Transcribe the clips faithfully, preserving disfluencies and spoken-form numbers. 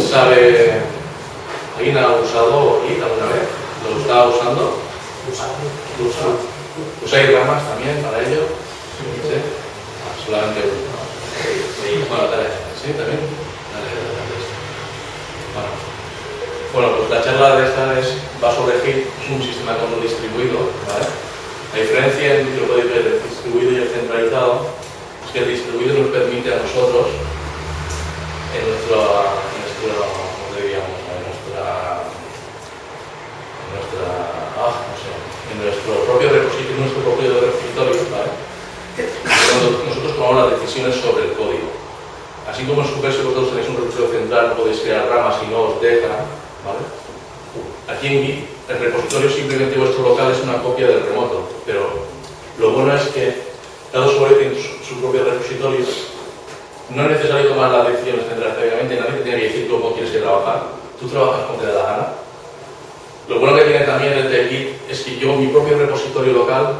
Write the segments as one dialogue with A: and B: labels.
A: sabe, ¿alguien ha usado Git alguna vez? ¿Lo estaba usando? ¿Lo usa? ¿Usáis ramas también para ello? ¿Sí? Ah, solamente uno. Bueno, dale. ¿Sí? ¿También? Dale, dale, dale. Bueno. Bueno, pues la charla de esta es, va sobre Git, es un sistema de control distribuido, ¿vale? La diferencia entre el distribuido y el centralizado es que el distribuido nos permite a nosotros, en nuestro, en nuestro ¿cómo diríamos? En nuestra, en nuestra, ah, no sé, en nuestro propio repositorio, en nuestro propio repositorio, ¿vale? Nosotros tomamos las decisiones sobre el código. Así como en Subversio vosotros tenéis un repositorio central, podéis crear ramas y no os dejan, ¿vale? Aquí en Git, el repositorio simplemente vuestro local es una copia del remoto, pero lo bueno es que cada usuario tiene su, su propio repositorio. No es necesario tomar las decisiones centralizadamente, nadie te tiene que decir cómo quieres que trabajar. Tú trabajas como te da la gana. Lo bueno que tiene también el de Git es que yo, mi propio repositorio local,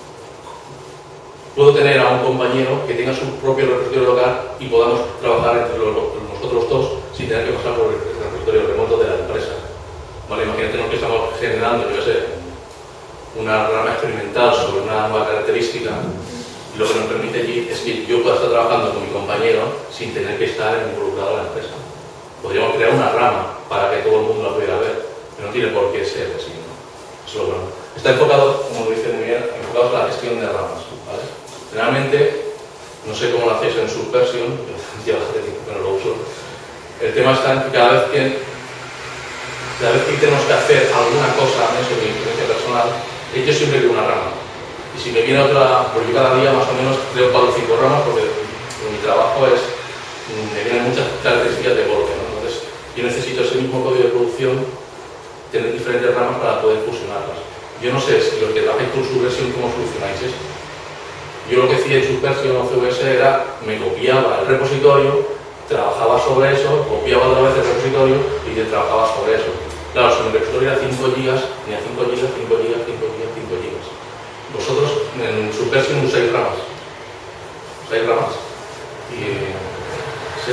A: puedo tener a un compañero que tenga su propio repositorio local y podamos trabajar entre los, nosotros dos sin tener que pasar por el repositorio remoto de la empresa. Vale, imagínate que estamos generando, yo sé, una rama experimental sobre una nueva característica y lo que nos permite Git es que yo pueda estar trabajando con mi compañero sin tener que estar involucrado en la empresa. Podríamos crear una rama para que todo el mundo la pudiera ver, pero no tiene por qué ser así, ¿no? Eso es lo bueno. Está enfocado, como dice muy bien, enfocado en la gestión de ramas, ¿vale? Realmente, no sé cómo lo hacéis en Subversion, lleva bastante tiempo que no lo uso. El tema está en que cada vez que, cada vez que tenemos que hacer alguna cosa en eso de mi experiencia personal, yo siempre creo una rama. Y si me viene otra, porque cada día más o menos creo cuatro o cinco ramas, porque mi trabajo es, me vienen muchas características de borde, ¿no? Entonces, yo necesito ese mismo código de producción, tener diferentes ramas para poder fusionarlas. Yo no sé si los que trabajáis con Subversion, cómo solucionáis esto. Yo lo que hacía en Subversion o C V S era, me copiaba el repositorio, trabajaba sobre eso, copiaba otra vez el repositorio y yo trabajaba sobre eso. Claro, si mi repositorio era cinco gigas, tenía cinco gigas, cinco gigas, cinco gigas, cinco gigas. Vosotros en Subversion usáis ramas. ¿Usáis ramas? Y, ¿sí?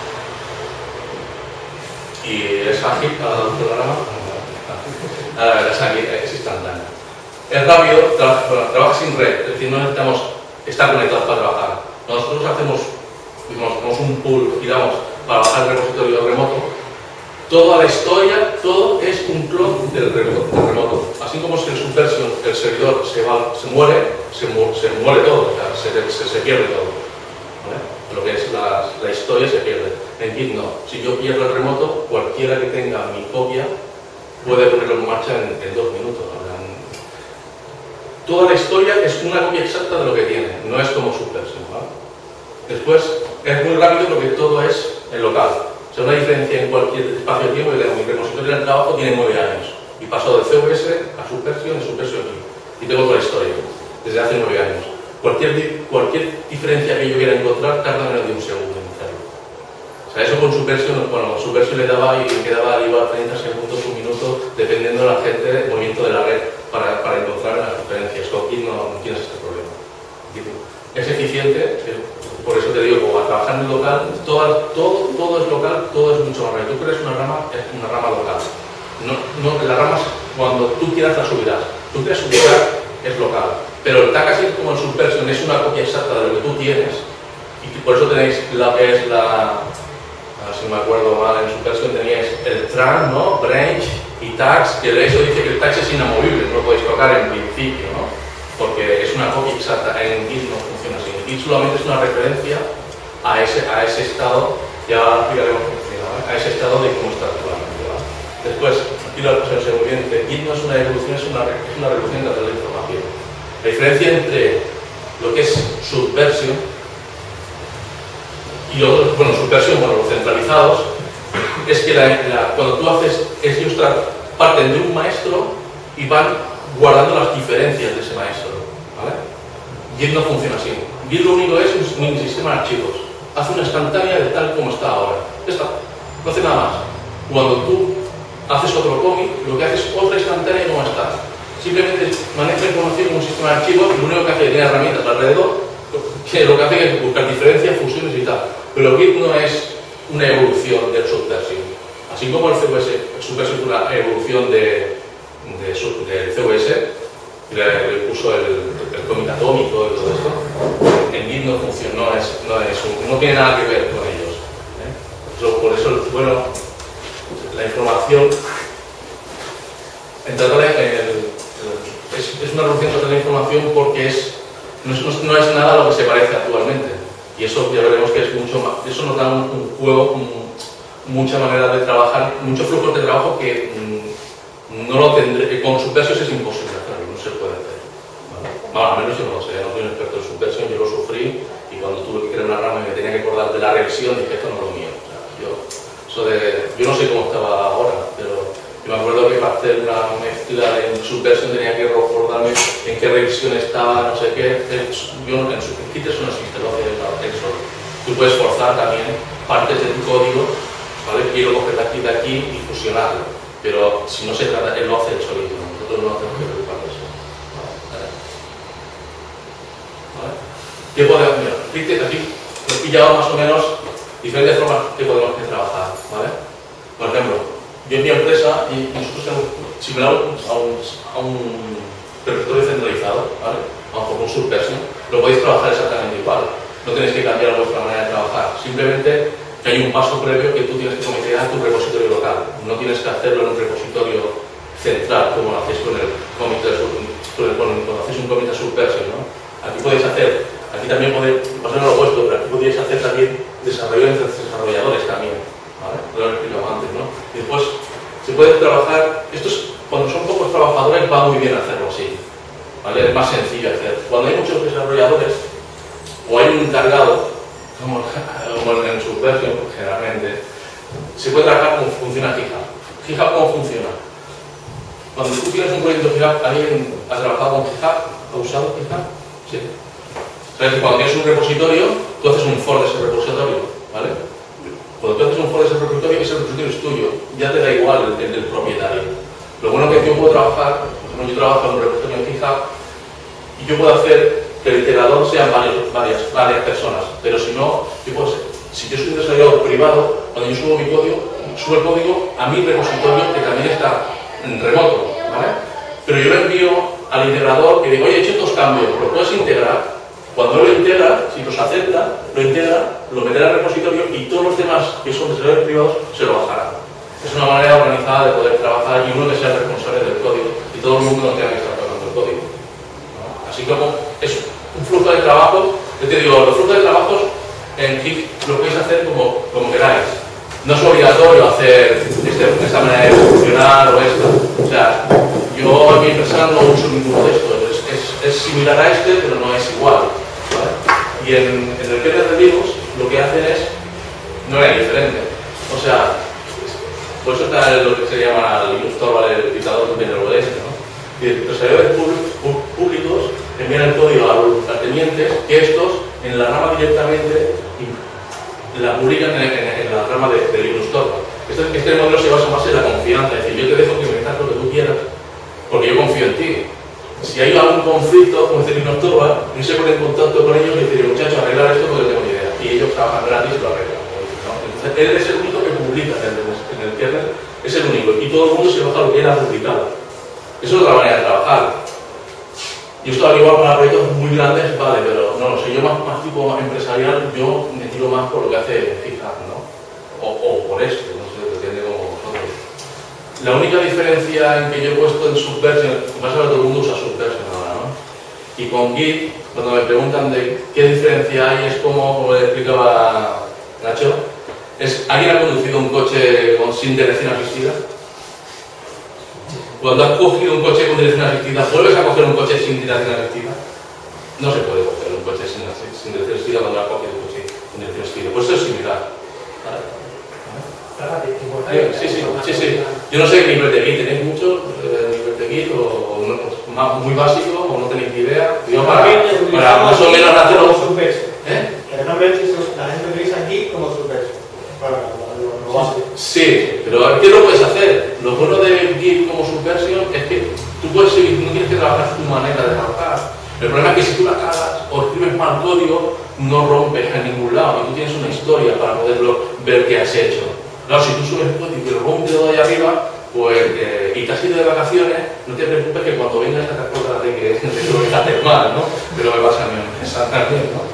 A: Y es ágil cada programa. Ah, es ágil, es instantáneo. Es rápido, trabaja, bueno, trabaja sin red, es decir, no necesitamos estar conectados para trabajar. Nosotros hacemos, hacemos un pool, digamos, para bajar el repositorio remoto. Toda la historia, todo es un clon del remoto. Del remoto. Así como si en Subversion el servidor se, va, se muere, se, mu se muere todo, o sea, se, se, se pierde todo. ¿Vale? Lo que es la, la historia se pierde. En Git no. Si yo pierdo el remoto, cualquiera que tenga mi copia puede ponerlo en marcha en, en dos minutos. ¿No? Toda la historia es una copia exacta de lo que tiene, no es como Subversion, ¿vale? Después, es muy rápido porque todo es en local. O sea, una diferencia en cualquier espacio de tiempo, que mi repositorio de trabajo tiene nueve años. Y pasó de C V S a Subversion, de Subversion aquí. Y tengo toda la historia, desde hace nueve años. Cualquier, cualquier diferencia que yo quiera encontrar tarda menos de un segundo en hacerlo. O sea, eso con Subversion, bueno, Subversion le daba y quedaba igual treinta segundos, un minuto, dependiendo de la gente, del movimiento de la red. Para, para encontrar las diferencias. Con Git no, no tienes este problema. Es eficiente, por eso te digo, como a trabajar en el local, todo, todo, todo es local, todo es mucho más rápido. Tú creas una rama, es una rama local. No, no, las ramas, cuando tú quieras las subirás. Tú creas un local, es local. Pero el tag, así como en Subversion, es una copia exacta de lo que tú tienes. Y por eso tenéis la que es la, a ver si me acuerdo mal, en Subversion teníais el tran, ¿no? Branch y tags, que eso dice que el tag es inamovible, no lo podéis tocar en principio, ¿no? Porque es una copia exacta. En Git no funciona así. En Git solamente es una referencia a ese, a ese estado, ya explicaremos cómo funciona, ¿vale? A ese estado de cómo está actualmente, ¿vale? Después, aquí lo no sé muy bien, Git no es una evolución, es una, es una revolución de la información. La diferencia entre lo que es Subversion y otros, bueno, Subversion, bueno, los centralizados, es que la, la, cuando tú haces, ellos parten de un maestro y van guardando las diferencias de ese maestro, ¿vale? Git no funciona así. Git lo único es un mini sistema de archivos. Hace una instantánea de tal como está ahora. Ya está. No hace nada más. Cuando tú haces otro cómic, lo que haces es otra instantánea y no está. Simplemente maneja información como un sistema de archivos y lo único que hace es que tiene herramientas alrededor, que lo que hace es buscar diferencias, fusiones y tal. Pero Git no es una evolución del Subversion. Así como el C V S Subversion es una evolución de, de, de C V S, le, le puso el, el cómic atómico y todo esto, en Git no funciona, no, es, no, es un, no tiene nada que ver con ellos. ¿eh? Eso, por eso, bueno, la información, en tratar el, el, es, es una revolución tratar la información porque es, no, es, no es nada a lo que se parece actualmente. Y eso ya veremos que es mucho más, eso nos da un, un juego, un, mucha manera de trabajar, muchos flujos de trabajo que mmm, no lo tendré, con Subversion es imposible hacerlo, no se puede hacer. ¿Vale? Bueno, al menos yo no lo sé, no soy un experto en Subversion, yo lo sufrí y cuando tuve que crear una rama y me tenía que acordar de la regresión dije esto no es lo mío. O sea, yo, eso de, yo no sé cómo estaba ahora, pero yo me acuerdo que para hacer una mezcla en Subversion tenía que recordarme en qué regresión estaba, no sé qué. Yo en Git eso no existe, lo hace eso. Tú puedes forzar también partes de tu código. ¿Vale? Quiero coger de aquí de aquí y fusionarlo, pero si no se trata, él lo hace el solito, nosotros no tenemos que preocupar de eso. ¿Vale? ¿Vale? ¿Qué podemos hacer? Aquí he pillado más o menos diferentes formas que podemos trabajar. ¿Vale? Por ejemplo, yo en mi empresa, y nosotros tenemos similar a un, a un repertorio centralizado, ¿vale? Bajo un Subversion, lo podéis trabajar exactamente igual, no tenéis que cambiar vuestra manera de trabajar, simplemente que hay un paso previo que tú tienes que cometer tu repositorio local. No tienes que hacerlo en un repositorio central, como lo hacéis con el comité, cuando hacéis un comité Subversion, ¿no? Aquí podéis hacer, aquí también podéis, pasar a lo opuesto, pero aquí podéis hacer también desarrollo entre desarrolladores también, ¿vale? Lo he explicado antes, ¿no? Y después se puede trabajar, esto es, cuando son pocos trabajadores va muy bien hacerlo así, ¿vale? Es más sencillo hacer. Cuando hay muchos desarrolladores, o hay un encargado, como en Subversion, generalmente, se puede trabajar cómo funciona GitHub. GitHub, ¿cómo funciona? Cuando tú tienes un proyecto GitHub, ¿alguien ha trabajado con GitHub? ¿Ha usado GitHub? Sí. ¿Sabes que cuando tienes un repositorio, tú haces un for de ese repositorio, ¿vale? Cuando tú haces un for de ese repositorio, ese repositorio es tuyo, ya te da igual el, el del propietario. Lo bueno es que yo puedo trabajar, como yo trabajo en un repositorio en GitHub, y yo puedo hacer que el integrador sean varios, varias, varias personas, pero si no, yo puedo ser, si yo soy un desarrollador privado, cuando yo subo mi código, subo el código a mi repositorio que también está en remoto, ¿vale? Pero yo lo envío al integrador que digo, oye, he hecho estos cambios, ¿lo puedes integrar? Cuando lo integra, si los acepta, lo integra, lo meterá al repositorio y todos los demás que son desarrolladores privados se lo bajarán. Es una manera organizada de poder trabajar y uno que sea responsable del código y todo el mundo no tenga que estar tocando el código, ¿no? Así como es un flujo de trabajo, yo te digo, los flujos de trabajos en Git lo podéis hacer como, como queráis. No es obligatorio hacer este, esta manera de funcionar o esta. O sea, yo en mi empresa no uso ninguno de estos. Es, es, es similar a este, pero no es igual, ¿vale? Y en, en el kernel de Linux lo que hacen es, no es diferente. O sea, por eso está lo que se llama Linux Torvald, el dictador benevolente, ¿no? Y los servidores públicos envían el código a los tenientes que estos en la rama directamente la publican en, en, en la rama de, de Linux Torvald. Este, este modelo se basa más en la confianza, es decir, yo te dejo que me metas lo que tú quieras porque yo confío en ti. Si hay algún conflicto, como dice Linux Torvald, no se pone en contacto con ellos y dice, muchachos, arreglar esto porque no tengo ni idea. Y ellos trabajan gratis y lo arreglan, ¿no? Entonces, él es el único que publica en el, en el kernel, es el único. Y todo el mundo se baja lo que él ha publicado. Eso es otra manera de trabajar. Y esto al igual para proyectos muy grandes, vale, pero no, no sé, yo más, más tipo más empresarial, yo me tiro más por lo que hace GitHub, ¿no? O, o por esto, no sé, depende como vosotros. La única diferencia en que yo he puesto en Subversion, más ahora todo el mundo usa Subversion ahora, ¿no? Y con Git, cuando me preguntan de qué diferencia hay, es como, como le explicaba Nacho, es, ¿alguien ha conducido un coche con, sin dirección asistida? Cuando has cogido un coche con dirección asistida, ¿vuelves a coger un coche sin dirección asistida? No se puede coger un coche sin, sin dirección asistida cuando has cogido un coche con dirección asistida. Pues eso es similar. ¿Vale? ¿Vale? Sí, sí, sí, sí. Yo no sé qué nivel de Git tenéis mucho, eh, nivel de Git, o, o no, más, muy básico, o no tenéis ni idea. Yo para, para más o menos hacerlo. ¿Eh?
B: Generalmente la gente utiliza Git como Subversion. Para lo básico.
A: Sí, pero ¿qué lo puedes hacer? Lo bueno de Git como Subversion es que tú puedes seguir, no tienes que trabajar tu manera de trabajar. El problema es que si tú la cagas o escribes mal código, no rompes en ningún lado y tú tienes una historia para poderlo ver qué has hecho. Claro, si tú subes un código y lo rompes todo ahí arriba, pues, eh, y te has ido de vacaciones, no te preocupes que cuando vengas te acuerdas de que lo que haces mal, ¿no? Pero me pasa a mí, exactamente, ¿no?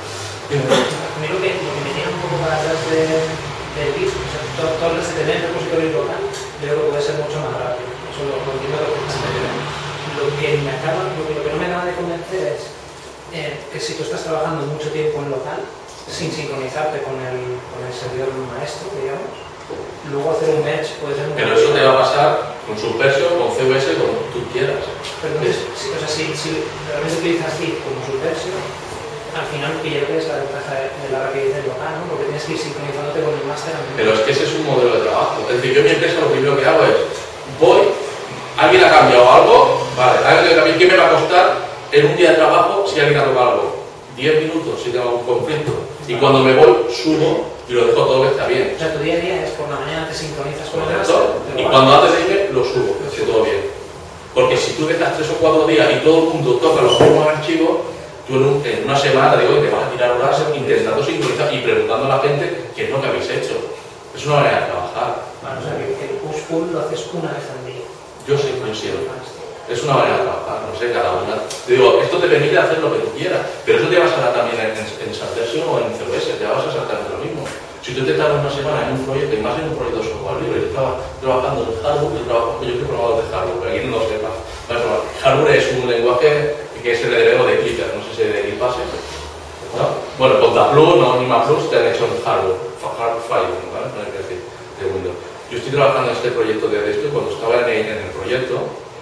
C: A mí lo que, lo que me tiene un poco para atrás de, del Git, o sea, todo, todo el de tener repositorio local, yo creo que puede ser mucho más rápido. Eso lo, lo entiendo perfectamente. Lo que me acaba, lo que, lo que no me acaba de convencer es eh, que si tú estás trabajando mucho tiempo en local, sin sincronizarte con el, con el servidor maestro, digamos, luego hacer un merge puede ser un...
A: Pero eso te va a pasar con Subversion, con C V S, como tú quieras.
C: Pero entonces, si, o sea, si, si realmente utilizas Git como Subversion, al final pilla que es la ventaja de, de la rapidez del local, ¿no? Porque tienes que ir sincronizándote con el máster.
A: Pero es que ese es un modelo de trabajo. Es decir, yo en mi empresa lo primero que hago es, voy, alguien ha cambiado algo, vale, alguien ha cambiado, ¿qué me va a costar en un día de trabajo si alguien ha tocado algo? diez minutos si tengo algún conflicto. Y cuando me voy, subo y lo dejo todo que está bien.
C: O sea, tu día a día es por la mañana te sincronizas con el
A: máster. Y cuando antes de irme, lo subo, que todo bien. Porque si tú dejas tres o cuatro días y todo el mundo toca los mismos archivos, tú en, un, en una semana digo que te vas a tirar horas intentando sincronizar y preguntando a la gente qué es lo que habéis hecho. Es una manera de trabajar.
C: Bueno, o sea, que, que el push pull lo haces una vez al día.
A: Yo sí considero. Es una manera de trabajar, no sé, cada una. Te digo, esto te permite hacer lo que tú quieras, pero eso te vas a dar también en, en, en Subversion o en C V S, te vas a exactamente lo mismo. Si tú te tardas una semana en un proyecto, y más en un proyecto de software libre, yo estaba trabajando en hardware, yo trabajo, yo estoy programador de hardware, pero aquí no lo sepa. Hardware es un lenguaje que es el heredero de Clicker, no sé si de Eclipse, ¿no? Bueno, con Plus, no, ni más Plus, te han hecho en hardware, hardware, ¿vale? No hay que decir, de Windows. Yo estoy trabajando en este proyecto de esto y cuando estaba en el, en el proyecto,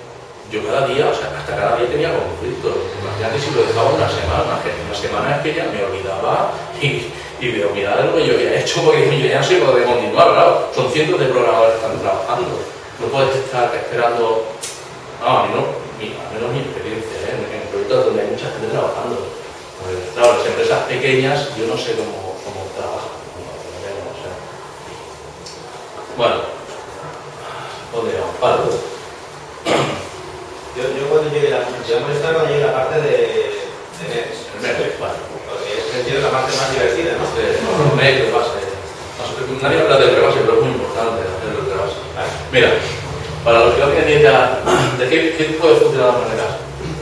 A: yo cada día, o sea, hasta cada día tenía conflictos. Imagínate si lo dejaba una semana, que una semana es que ya me olvidaba y, y de olvidar lo que yo había hecho, porque yo ya no sé cómo de continuar, claro. Son cientos de programadores que están trabajando. No puedes estar esperando, no, a mí no, mi, a menos mi experiencia, ¿eh? en, en proyectos donde hay mucha gente trabajando. Pues, claro, las empresas pequeñas, yo no sé cómo, cómo trabajan. No, no, no sé. Bueno, ¿dónde vamos? Vale.
D: Yo, yo cuando llegue la, yo voy a estar cuando llegue la parte de, de Next.
A: Next, vale.
D: Porque es entiendo la parte más divertida, ¿no?
A: De Next, rebase. Nadie habla del rebase, pero es muy importante hacer el rebase. Vale. Mira, para los que no tienen idea de qué, qué puede funcionar de las maneras.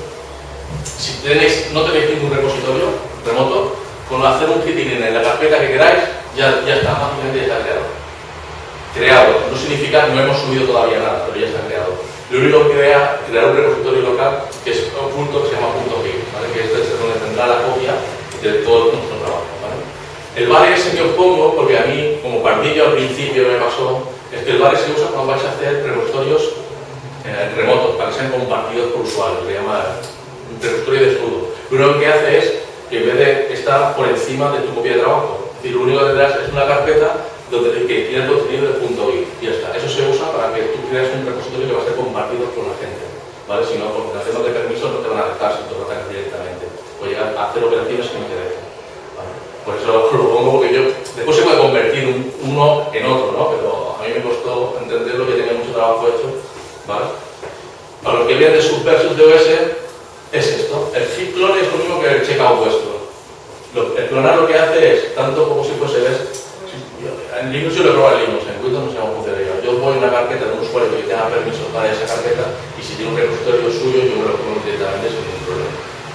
A: Si tenéis, no tenéis ningún repositorio remoto, con hacer un hitting en la carpeta que queráis, ya, ya está, mágicamente ya está creado. Creado, no significa que no hemos subido todavía nada, pero ya está creado. Lo único que crea crear un repositorio local que es un punto que se llama punto .git, ¿vale? Que este es donde tendrá la copia de todo nuestro trabajo, ¿vale? El vale ese que os pongo, porque a mí, como pardillo al principio me pasó, es que el vale se usa cuando vais a hacer repositorios eh, remotos, para que sean compartidos por usuarios, se llama un repositorio de escudo. Lo único que hace es que en vez de estar por encima de tu copia de trabajo, es decir, lo único que tendrás es una carpeta donde que tiene el contenido de .git y ya está. Eso se usa para que tú crees un repositorio que va a ser compartido con la gente, ¿vale? Si no, porque haciendo de permisos no te van a dejar si te lo atacas directamente. O llegar a hacer operaciones que no te dejen, ¿vale? Por eso lo pongo, porque yo... Después se puede convertir un, uno en otro, ¿no? Pero a mí me costó entenderlo, que tenía mucho trabajo hecho, ¿vale? Para los que vienen de Subversion D O S, es esto. El git clone es lo mismo que el checkout vuestro. Lo, el clonar lo que hace es, tanto como si fuese ves, en Linux yo lo he probado en Linux, en Windows no sé cómo funcionaría. Yo voy a una carpeta de un usuario que tenga permiso para esa carpeta y si tiene un repositorio suyo yo me lo pongo directamente sin ningún problema.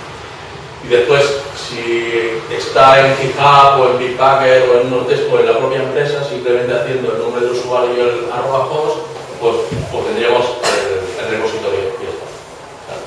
A: Y después, si está en GitHub o en Bitbucket o en Nordest o en la propia empresa, simplemente haciendo el nombre del usuario y el arroba host, pues, pues tendríamos el, el repositorio y ya está. Claro.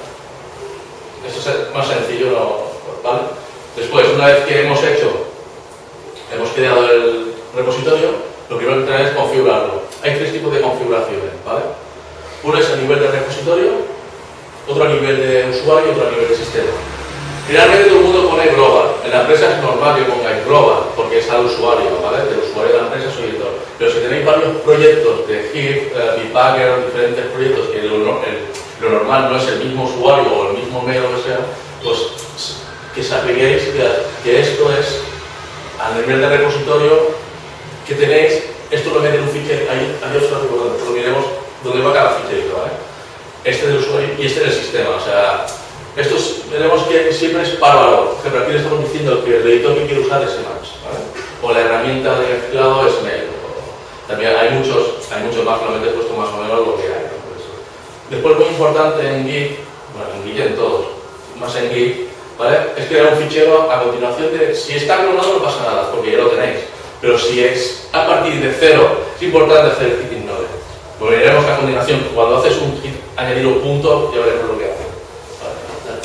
A: Esto es más sencillo, ¿vale? Después, una vez que hemos hecho, hemos creado el repositorio, lo primero que tenemos es configurarlo. Hay tres tipos de configuraciones, ¿vale? Uno es a nivel de repositorio, otro a nivel de usuario y otro a nivel de sistema. Generalmente todo el mundo pone global. En la empresa es normal que pongáis global, porque es al usuario, ¿vale? El usuario de la empresa soy yo. Pero si tenéis varios proyectos de Git, uh, Bitbucket, diferentes proyectos que lo, el, lo normal no es el mismo usuario o el mismo mail o lo que sea, pues que sabéis que, que esto es a nivel de repositorio que tenéis, esto lo mete en un fichero, ahí, ahí os lo miremos dónde va cada fichero, ¿vale? Este del usuario y este del sistema, o sea, estos veremos que siempre es para valor. Por ejemplo, aquí le estamos diciendo que el editor que quiere usar es Emacs, ¿vale? O la herramienta de mezclado es Mail, o, También hay muchos, hay muchos más, solamente he puesto más o menos lo que hay, ¿no? Por eso. Después, muy importante en Git, bueno, en Git y en todos, más en Git, ¿vale? Es crear un fichero a continuación de, si está clonado no pasa nada, porque ya lo tenéis, pero si es a partir de cero, es importante hacer el git ignore. Pues veremos a continuación, cuando haces un git añadir un punto, ya veremos lo que hace. Vale.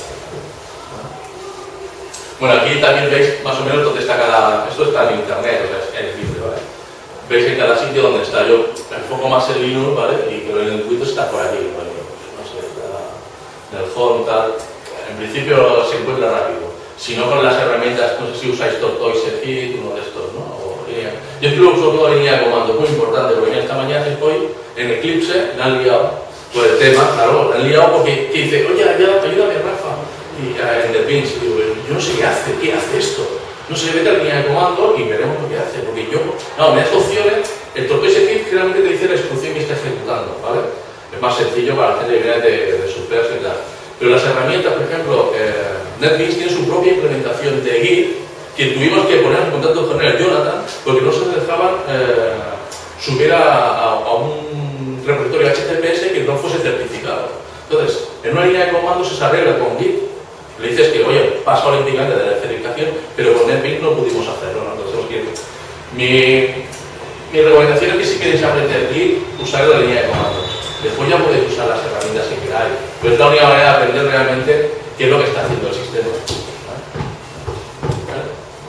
A: Bueno, aquí también veis más o menos dónde está cada, esto está en internet, o sea, es libre, ¿vale? Veis en cada sitio donde está. Yo enfoco más en Linux, ¿vale? Y pero en el Windows está por aquí, ¿vale? No sé, está en el home, tal. En principio se encuentra rápido. Si no, con las herramientas, no sé si usáis Tortoise Git, uno de estos, ¿no? O línea. Yo es que lo uso todo línea de comando, muy importante, porque esta mañana hoy en Eclipse me han liado por el tema, claro, me han liado porque que dice, oye, ayúdame, ayúdame, Rafa, y uh, en NetBeans, y digo, yo no sé qué hace, qué hace esto. No sé, vete a la línea de comando y veremos lo que hace, porque yo, no, me das opciones, el Tortoise Git generalmente te dice la instrucción que está ejecutando, ¿vale? Es más sencillo para la gente que viene de, de Supers y tal. Pero las herramientas, por ejemplo, eh, NetBeans tiene su propia implementación de Git, que tuvimos que poner en contacto con el Jonathan, porque no se dejaban eh, subir a, a, a un repositorio H T T P S que no fuese certificado. Entonces, en una línea de comandos se arregla con Git. Le dices que, oye, paso olímpicamente de la certificación, pero con NetBeans no pudimos hacerlo, ¿no? Entonces, que mi, mi recomendación es que si queréis aprender Git, usar la línea de comandos. Después ya podéis usar las herramientas que queráis. Pero es la única manera de aprender realmente qué es lo que está haciendo el sistema. ¿Vale?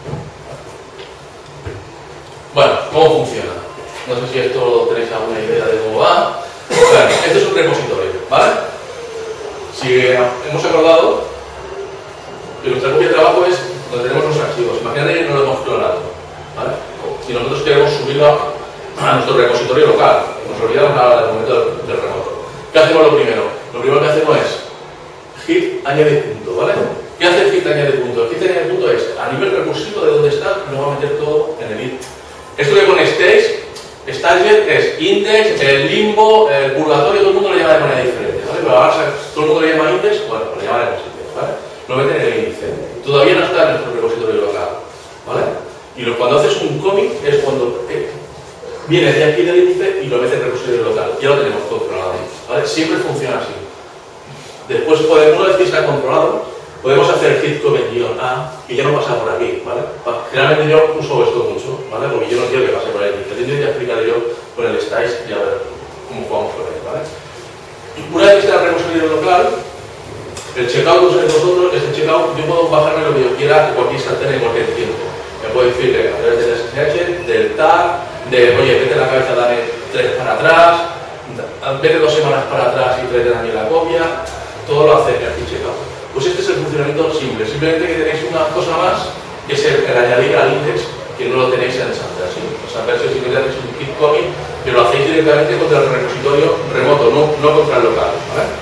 A: Bueno, ¿cómo funciona? No sé si esto tenéis alguna idea de cómo va. Bueno, esto es un repositorio, ¿vale? Si hemos acordado que nuestra copia de trabajo es donde tenemos los archivos. Imagínate que no lo hemos clonado, ¿vale? Si nosotros queremos subirlo a nuestro repositorio local, nos olvidamos ahora del momento del, del remoto. ¿Qué hacemos lo primero? Lo primero que hacemos es git añade punto, ¿vale? ¿Qué hace el git añade punto? El git añade punto es a nivel recursivo de donde está, lo va a meter todo en el git. Esto que pone stage, stage es index, el limbo, el purgatorio, todo el mundo lo llama de manera diferente, ¿vale? Pero ahora todo el mundo lo llama index, bueno, pues lo llama de index, ¿vale? Lo meten en el índice. Todavía no está en nuestro repositorio local, ¿vale? Y lo, cuando haces un commit es cuando eh, viene de aquí del índice y lo metes en el repositorio local. Ya lo tenemos controlado, ¿vale? Siempre funciona así. Después, podemos, una vez que está controlado, podemos hacer git commit-a y ya no pasa por aquí, ¿vale? Generalmente yo uso esto mucho, ¿vale? Porque yo no quiero que pase por el índice. Yo ya explicaré yo con el stage y a ver cómo jugamos con él, ¿vale? Una vez que está en el repositorio local, el checkout que usáis vosotros, este checkout, yo puedo bajarme lo que yo quiera de cualquier instantáneo en cualquier tiempo. Me puedo decir que a través del S S H, del tag, de oye, vete la cabeza, dame tres para atrás, vete dos semanas para atrás y tráete también la copia, todo lo hace el checkout. Pues este es el funcionamiento simple, simplemente que tenéis una cosa más, que es el, el añadir al index, que no lo tenéis en Samper. ¿Sí? O sea, si simplemente hacéis un git commit, pero lo hacéis directamente contra el repositorio remoto, no, no contra el local, ¿vale?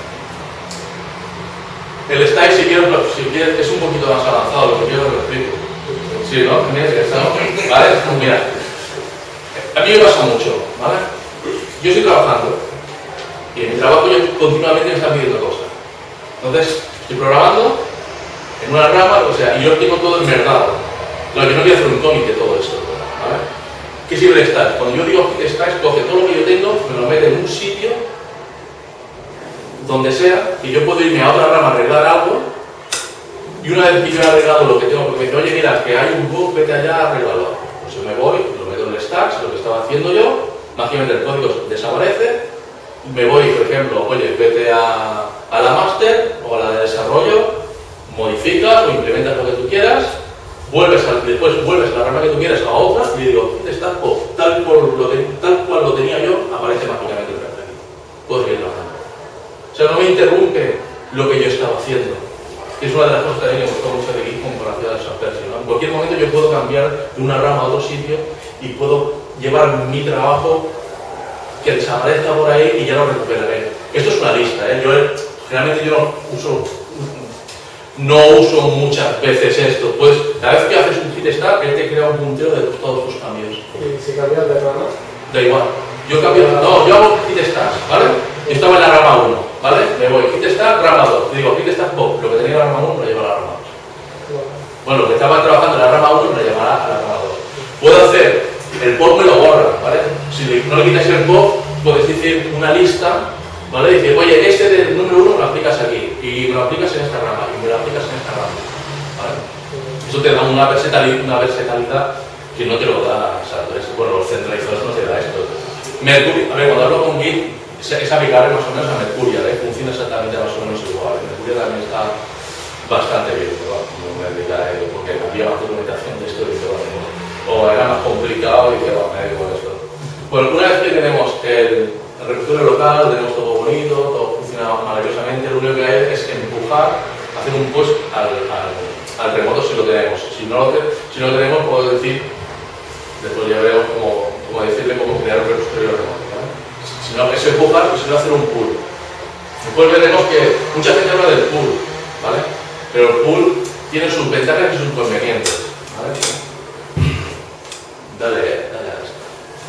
A: El style, si quieres, si quieres, es un poquito más avanzado, lo que quiero lo explico. Sí, ¿no? Mira, ¿vale? Mira, a mí me pasa mucho, ¿vale? Yo estoy trabajando y en mi trabajo yo continuamente me están pidiendo cosas. Entonces, estoy programando en una rama, o sea, y yo tengo todo enmerdado. Lo que no quiero hacer un cómic de todo esto, ¿vale? ¿Qué sirve el style? Cuando yo digo que style, coge todo lo que yo tengo, me lo mete en un sitio donde sea, y yo puedo irme a otra rama a arreglar algo, y una vez que yo he arreglado lo que tengo, porque me dice, oye, mira, que hay un bug, vete allá a arreglarlo. Pues yo me voy, lo meto en el stacks, lo que estaba haciendo yo, mágicamente el código desaparece, me voy, por ejemplo, oye, vete a, a la master o a la de desarrollo, modificas o implementas lo que tú quieras, vuelves al, después vuelves a la rama que tú quieras a otra, y digo, está, oh, tal, por lo que, tal cual lo tenía yo, aparece mágicamente el perfecto. Puedo seguir trabajando. O sea, no me interrumpe lo que yo estaba haciendo. Es una de las cosas que a mí me gustó mucho de Git con relación a Samper. ¿No? En cualquier momento yo puedo cambiar de una rama a otro sitio y puedo llevar mi trabajo que desaparezca por ahí y ya lo recuperaré. Esto es una lista, ¿eh? Yo generalmente yo no uso, no uso muchas veces esto. Pues cada vez que haces un git start, él te crea un puntero de todos tus cambios.
B: ¿Y si cambias de rama?
A: Da igual. Yo cambio, no, yo hago git start, ¿vale? Yo estaba en la rama uno, ¿vale? Me voy, git start, rama dos. Digo, git start pop, lo que tenía en la rama uno lo lleva a la rama dos. Bueno, lo que estaba trabajando en la rama uno lo llevará a la rama dos. Puedo hacer, el pop me lo borra, ¿vale? Si si no le quitas el pop, puedes decir una lista, ¿vale? Dice, oye, este del número uno lo aplicas aquí, y me lo aplicas en esta rama, y me lo aplicas en esta rama, ¿vale? Eso te da una versatilidad, una versatilidad que no te lo da, o sea, entonces, bueno, los centralizados no te da esto. Mercurio, a ver, cuando hablo con Git, es, es aplicable más o menos a Mercurio, ¿eh? Funciona exactamente más o menos igual. Mercurio también está bastante bien, pero bueno, no me dedicaré porque había más documentación de esto y dice, bueno, o era más complicado y que bueno, me dedico a esto. Bueno, una vez que tenemos el, el repertorio local, tenemos todo bonito, todo funciona maravillosamente, lo único que hay es empujar, hacer un push al, al, al remoto si lo tenemos. Si no lo, si no lo tenemos, puedo decir, después ya veremos cómo, cómo decirle cómo crear un repositorio remoto, ¿vale? Si no, es empujar, pues si no hacer un pull. Después veremos que mucha gente habla del pull, ¿vale? Pero el pool tiene sus ventajas y sus inconvenientes, ¿vale? Dale, dale a esto.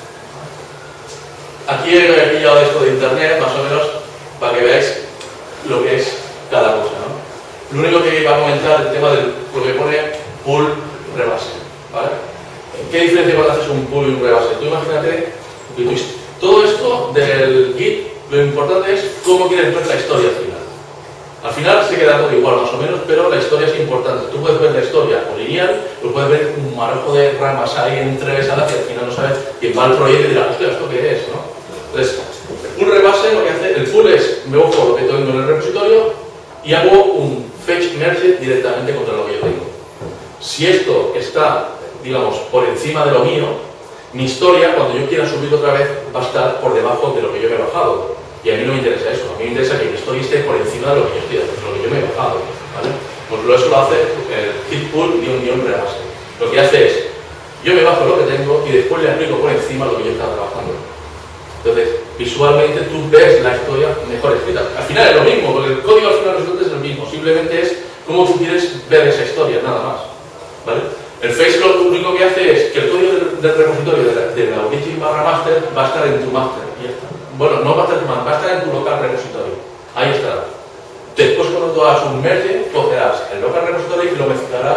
A: Aquí he pillado esto de internet, más o menos, para que veáis lo que es cada cosa, ¿no? Lo único que iba a comentar el tema del lo que pone pool rebase, ¿vale? ¿Qué diferencia cuando haces un pool y un rebase? Tú imagínate que tú, todo esto del Git, lo importante es cómo quieres ver la historia al final. Al final se queda todo igual, más o menos, pero la historia es importante. Tú puedes ver la historia o lineal, o puedes ver un marojo de ramas ahí entrevesadas que al final no sabes quién va al proyecto y dirá, hostia, ¿esto qué es? ¿No? Entonces, un rebase lo que hace, el pool es, me busco lo que tengo en el repositorio y hago un fetch merge directamente contra lo que yo tengo. Si esto está, digamos, por encima de lo mío, mi historia, cuando yo quiera subir otra vez, va a estar por debajo de lo que yo me he bajado. Y a mí no me interesa eso, a mí me interesa que mi historia esté por encima de lo que yo estoy haciendo, lo que yo me he bajado, ¿vale? Pues eso lo hace el Git pool guión guión rebase. Lo que hace es, yo me bajo lo que tengo y después le aplico por encima lo que yo estaba trabajando. Entonces, visualmente tú ves la historia mejor escrita. Al final es lo mismo, porque el código al final resulta es el mismo, simplemente es cómo tú quieres ver esa historia, nada más, ¿vale? El FaceCloud lo único que hace es que el código del, del repositorio de la, de la origin barra master va a estar en tu master y ya está. Bueno, no va a estar en tu master, va a estar en tu local repositorio. Ahí estará. Después, cuando tú hagas un merge, cogerás el local repositorio y lo mezclarás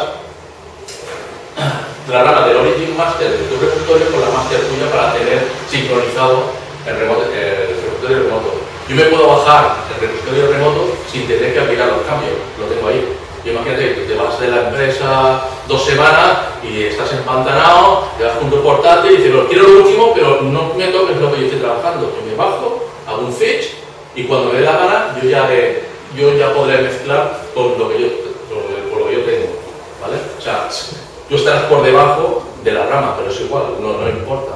A: la rama del origin master de tu repositorio con la master tuya para tener sincronizado el, remoto, el repositorio remoto. Yo me puedo bajar el repositorio remoto sin tener que aplicar los cambios. Lo tengo ahí. Imagínate que te vas de la empresa dos semanas y estás empantanado, te vas con tu portátil y dices, lo quiero lo último, pero no me toques lo que yo estoy trabajando. Yo me bajo, hago un fetch y cuando me dé la gana, yo ya, de, yo ya podré mezclar con lo que yo, con lo que yo tengo, ¿vale? O sea, tú estarás por debajo de la rama, pero es igual, no, no importa.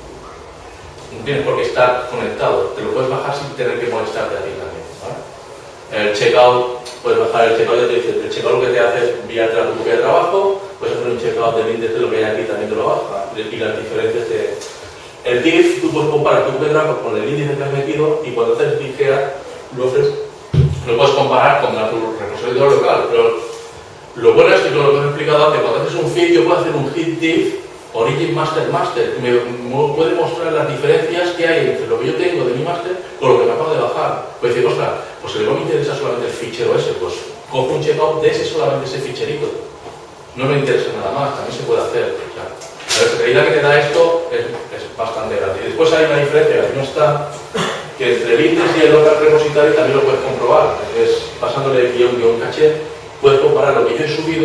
A: No tienes por qué estar conectado, te lo puedes bajar sin tener que molestarte a ti también, ¿vale? El checkout, puedes bajar el checkout, ya te dice, el checkout lo que te hace es enviarte a tu copia de trabajo, puedes hacer un checkout del índice, lo que hay aquí también te lo baja, y las diferencias de... El diff, tú puedes comparar tu copia de trabajo con el índice que has metido y cuando haces diffear, lo, haces, lo puedes comparar con tu repositorio local, pero lo bueno es que, como lo que he explicado antes, cuando haces un feed, yo puedo hacer un hit diff origin master master, me, me puede mostrar las diferencias que hay entre lo que yo tengo de mi master con lo que me acabo de bajar. Puede decir, ostras, pues si no me interesa solamente el fichero ese, pues cojo un checkout de ese, solamente ese ficherito. No me interesa nada más, también se puede hacer. O sea, la versatilidad que te da esto es, es bastante grande. Y después hay una diferencia que no está, que entre el índice y el local repository también lo puedes comprobar. Es pasándole guión guión caché, puedes comparar lo que yo he subido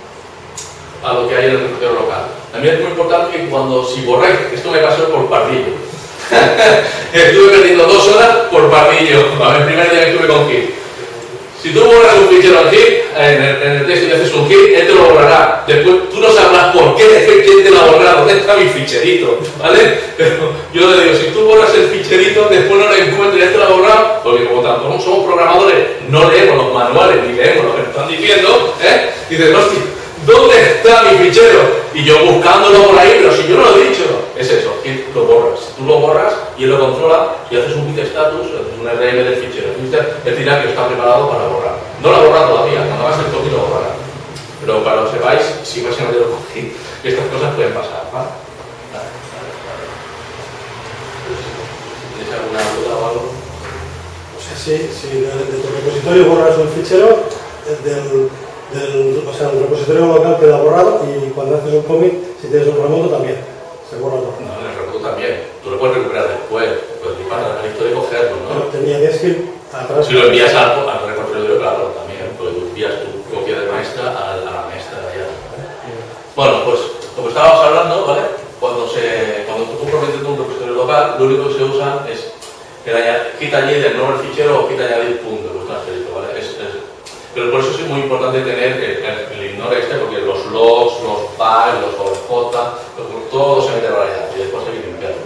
A: a lo que hay en el repositorio local. También es muy importante que cuando, si borráis, esto me pasó por pardillo. Estuve perdiendo dos horas por pardillo, a el primer día que estuve con Git. Si tú borras un fichero al Git, en el, en el texto y haces un Git, él te lo borrará. Después tú no sabrás por qué, quién te lo ha borrado, dónde está mi ficherito, ¿vale? Pero yo le digo, si tú borras el ficherito, después no lo encuentras y él te lo ha borrado, porque como tanto como somos programadores, no leemos los manuales ni leemos lo que nos están diciendo, ¿eh? Y dices, hostia, ¿dónde está mi fichero? Y yo buscándolo por ahí, pero si yo no lo he dicho. Es eso, Git lo borras. Si tú lo borras y él lo controla, si haces un git status, haces un R M del fichero, él dirá que está preparado para borrar. No lo ha borrado todavía, cuando hagas el copy lo borrará. Pero para que lo sepáis, si vais a meter con Git, estas cosas pueden pasar, ¿vale? ¿Tienes alguna duda o algo?
B: O sea, si, si de tu repositorio borras un fichero, del... Del, o sea, el repositorio local queda borrado y cuando haces un commit, si tienes un remoto también se borra todo.
A: No, en el remoto también. Tú lo puedes recuperar después, puedes ir para el histórico y cogerlo, ¿no?
B: Pero tenías que atrás.
A: Si lo envías al, al repositorio, claro, también, porque tú envías tu copia de maestra a, a la maestra allá. Bueno, pues como estábamos hablando, ¿vale? Cuando, se, cuando tú comprometes un repositorio local, lo único que se usa es el añadir, quita añadir el nombre del fichero o quita añadir punto, pues transferirlo, ¿vale? Es, es, pero por eso es muy importante tener el, el, el ignore este, porque los logs, los tags, los O J, todo se mete para allá y después hay que limpiarlo.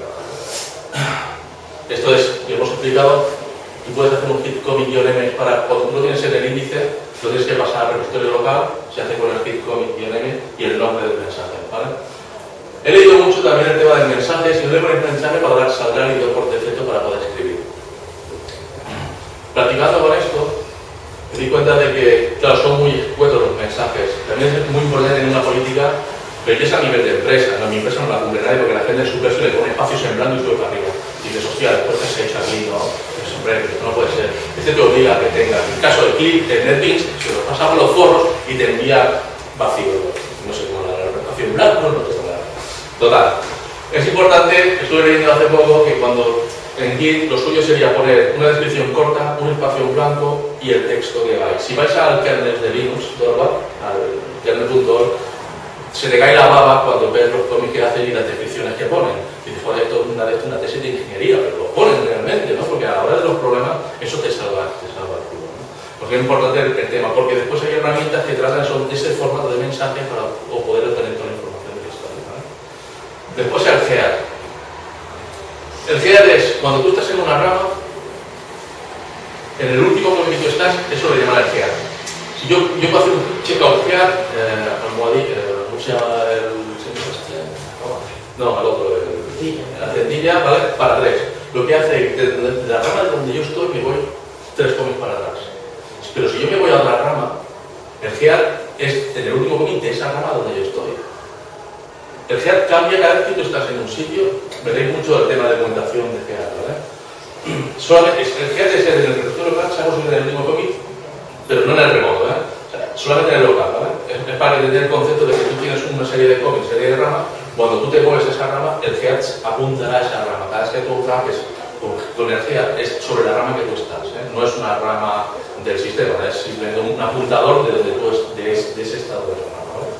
A: Esto es, ya hemos explicado, tú puedes hacer un hit commit-m para, cuando tú lo tienes en el índice, lo tienes que pasar al repositorio local, se hace con el hit commit-m y el nombre del mensaje, ¿vale? He leído mucho también el tema del mensaje, si no le pones mensaje para dar saldrá el editor por defecto para poder escribir. Practicando con esto, me di cuenta de que, claro, son muy escuetos los mensajes. También es muy importante tener una política, pero es a nivel de empresa. No, mi empresa no la cumple nadie porque la gente en su precio le pone espacio sembrando y sube para arriba. Y dice, hostia, después que se ha hecho aquí, no, es hombre, no puede ser. Este te obliga a que tengas. En caso de clic, de NetBeans, se lo pasa por los forros y te envía vacío. No sé cómo la representación blanco, no tengo nada. Total. Es importante, estuve leyendo hace poco que cuando en Git lo suyo sería poner una descripción corta, un espacio en blanco y el texto que vais. Si vais al kernel de Linux, al kernel punto org, se te cae la baba cuando ves los cómics que hacen y las descripciones que ponen. Y dices, joder, esto es una, esto es una tesis de ingeniería, pero lo ponen realmente, ¿no? Porque a la hora de los problemas, eso te salva, te salva el culo, ¿no? Porque es importante el, el tema, porque después hay herramientas que tratan sobre ese formato de mensaje para o poder obtener toda la información que está, ¿vale? Después el head. El head es, cuando tú estás en una rama, en el último commit que estás, eso le llaman el head. Si yo, yo puedo hacer un checkout head, eh, ¿cómo se llama el...? No, el otro, el, la centilla, ¿vale? Para tres. Lo que hace, de, de, de la rama de donde yo estoy, me voy tres commits para atrás. Pero si yo me voy a otra rama, el head es en el último commit de esa rama donde yo estoy. El head cambia cada vez que tú estás en un sitio. Veréis mucho el tema de documentación de head, ¿vale? Solamente, el head es en el repositorio local, se ha conseguido en el último commit, pero no en el remoto, ¿eh? O sea, solamente en el local, ¿vale? Es, es para entender el concepto de que tú tienes una serie de commits, serie de ramas. Cuando tú te mueves a esa rama, el head apuntará a esa rama. Cada vez que tú trabajes con el head es sobre la rama que tú estás, ¿eh? No es una rama del sistema, es simplemente un apuntador de donde tú es, de, de ese estado de la rama, ¿vale?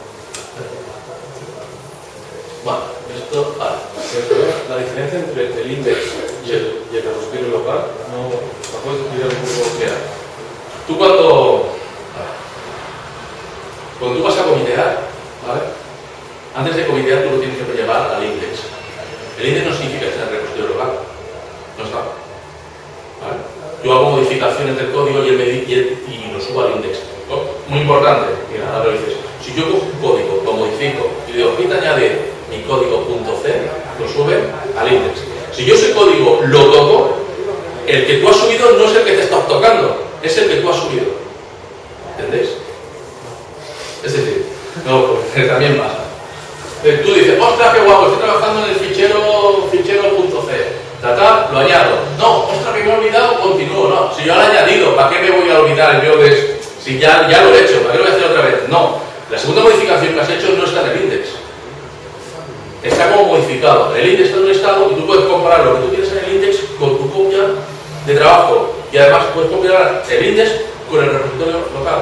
A: Bueno, esto, ah,
E: la diferencia entre el index y el, y el repositorio local, ¿no la puedes explicar un poco?
A: Mira, tú cuando, cuando tú vas a comitear, ¿vale? Antes de comitear tú lo tienes que llevar al index. El index no significa que esté en el repositorio local, no está, ¿vale? Yo hago modificaciones del código y, el, y, el, y lo subo al index. Muy importante, mira, ahora lo dices. Si yo cojo un código, lo modifico y le digo, ahorita añade mi código .c, lo sube al index. Si yo ese código lo toco, el que tú has subido no es el que te estás tocando, es el que tú has subido. ¿Entendéis? Es decir, no, pues, también pasa. Tú dices, ostras, qué guapo, estoy trabajando en el fichero fichero .c. Tratar, lo añado. No, ostras, que me he olvidado, continúo. No, si yo lo he añadido, ¿para qué me voy a olvidar yo de si ya, ya lo he hecho? ¿Para qué lo voy a hacer otra vez? No. La segunda modificación que has hecho no está en el index. Está como modificado. El index está en un estado y tú puedes comparar lo que tú tienes en el index con tu copia de trabajo. Y además puedes comparar el index con el repositorio local.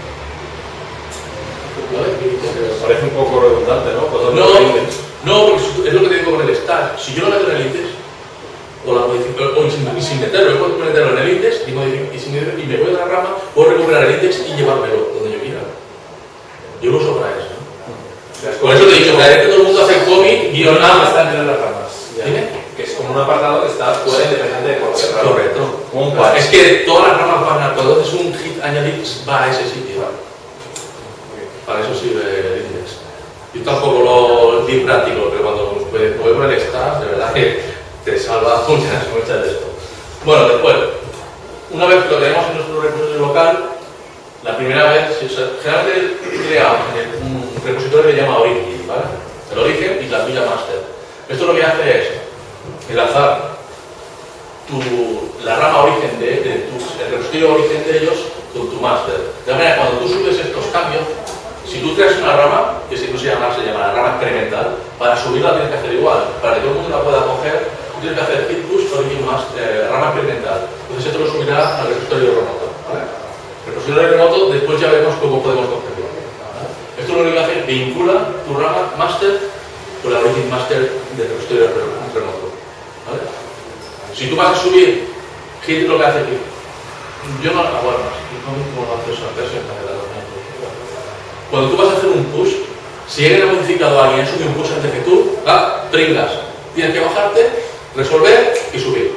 E: Parece un poco redundante, ¿no? Pues
A: no, no, porque es lo que te digo con el stack. Si yo lo meto en el index, o, la modifico, o sin, sin meterlo, yo puedo meterlo en el index y, y, sin, y me voy a la rama, puedo recuperar el index y llevármelo donde yo quiera. Yo lo uso para eso. ¿No? Por eso te he dicho, cada vez que todo el mundo hace cómic, guión nada más están en las ramas. ¿Dime?
E: Que es como un apartado que está fuera independiente de cualquier rama.
A: Correcto. Es que todas las ramas van a, cuando haces un hit añadir, va a ese sitio. Para eso sirve el index. Yo tampoco lo di práctico, pero cuando voy por el staff, de verdad que te salva muchas, muchas de esto. Bueno, después, una vez que lo tenemos en nuestro repositorio local, la primera vez, generalmente crea un repositorio que se llama origen, ¿vale? El origen y la tuya master. Esto lo que hace es enlazar tu, la rama origen de, de tu, el repositorio origen de ellos con tu master. De manera que cuando tú subes estos cambios, si tú traes una rama, que si no se llama, se llama la rama experimental, para subirla tienes que hacer igual, para que todo el mundo la pueda coger tienes que hacer hit push origin más eh, rama experimental. Entonces esto lo subirá al repositorio remoto. ¿Vale? El repositorio remoto después ya veremos cómo podemos cogerlo. ¿Vale? Esto lo único que hace vincula tu rama master con la origin master del repositorio remoto. ¿Vale? Si tú vas a subir hit, lo que hace que yo no hago más, no lo hace esa versión. Cuando tú vas a hacer un push, si alguien ha modificado a alguien, ha subido un push antes que tú, va, tringas. Tienes que bajarte, resolver y subir.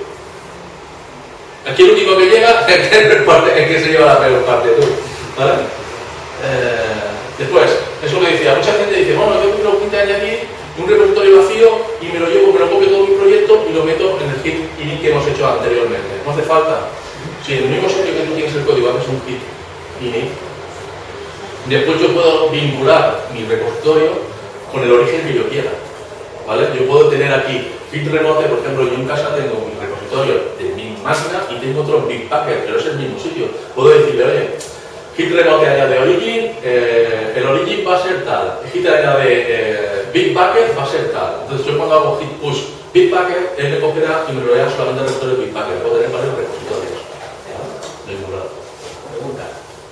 A: Aquí el único que llega es el que se lleva la peor parte, tú. ¿Vale? Eh, después, es lo que decía, mucha gente dice, bueno, yo quiero que añadir un repositorio vacío y me lo llevo, me lo copio todo mi proyecto y lo meto en el hit init que hemos hecho anteriormente. No hace falta. Si en el mismo sitio que tú tienes el código haces un hit init, después yo puedo vincular mi repositorio con el origen que yo quiera. ¿Vale? Yo puedo tener aquí hit remote, por ejemplo, yo en casa tengo mi repositorio de mi máquina y tengo otro Bitbucket, pero es el mismo sitio. Puedo decirle, oye, hit remote añade origin, eh, el origin va a ser tal, el hit añade eh, Bitbucket va a ser tal. Entonces yo cuando hago hit push Bitbucket, él me cogerá y me lo hará solamente el repositorio de Bitbucket. Puedo tener varios repositorios. Vinculado.
D: Pregunta.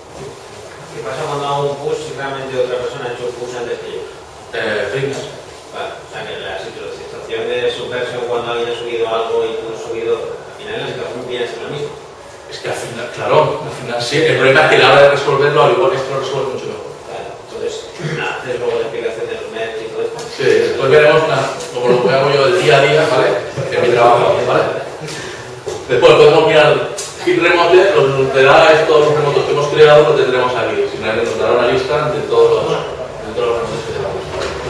D: ¿Qué pasa cuando hago un push si realmente otra persona ha hecho un push antes que yo?
A: Eh, fitness.
D: Vale, o sea que la situación de subversión cuando alguien ha subido algo y tú has subido, al final la situación viene a ser lo mismo.
A: Es que al final, claro, al final sí, el problema es que a la hora de resolverlo, al igual esto lo resuelve mucho mejor.
D: Vale, entonces, nada, haces luego la explicación de los merch y todo esto.
A: Sí, después veremos una, como lo que hago yo el día a día, ¿vale? En mi trabajo, ¿vale? Después podemos mirar hit remote, nos dará estos los remotos que hemos creado, lo tendremos aquí. Simplemente nos dará una lista de todos los, de todos los remotos que tenemos.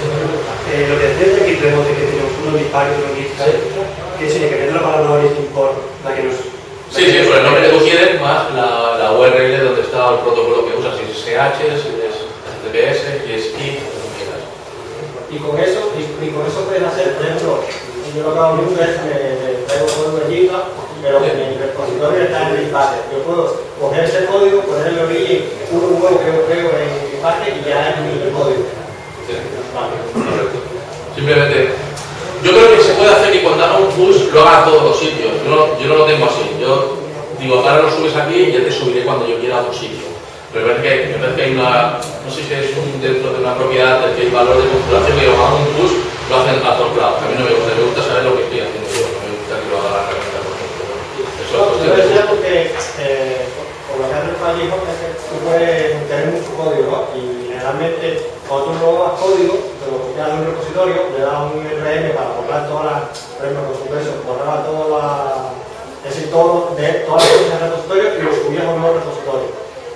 F: Eh, lo que decía de Git remote, que tenemos uno Bitbucket y uno Git, ¿qué significa? ¿Que es la palabra origin por la que nos...
A: Sí, sí, por el nombre que tú quieres, más la, la U R L donde está el protocolo que usas, si es S H, si es H T T P S, si es Git, lo que quieras.
F: Y con eso, y, y con eso pueden hacer, por ejemplo, yo lo que hago mucho es que traigo código de Git, pero que mi repositorio está en Bitbucket. Yo puedo coger ese código, ponerle origin, un huevo que yo creo en Bitbucket y ya es mi código.
A: Sí. Correcto. Simplemente, yo creo que se puede hacer que cuando haga un push lo haga a todos los sitios. Yo no, yo no lo tengo así. Yo digo, ahora lo subes aquí y ya te subiré cuando yo quiera a otro sitio. Pero me parece que hay, me parece que hay una, no sé si es un, dentro de una propiedad del que hay valor de configuración que haga un push, lo hacen a todos lados. A mí no me gusta, me gusta saber lo que estoy haciendo yo, no me gusta que lo haga la herramienta, por ejemplo. Eso
F: No,
A: es
F: yo decía porque, eh, por lo que hace el Fallijo, es que tú puedes tener mucho código, ¿no? Y generalmente, cuando tú no hagas código, te lo copias de un repositorio, le das un R M para borrar todas las, por ejemplo, con su verso, borraba todas las, es decir, todo, de, todas las cosas del repositorio y lo subías a un nuevo repositorio.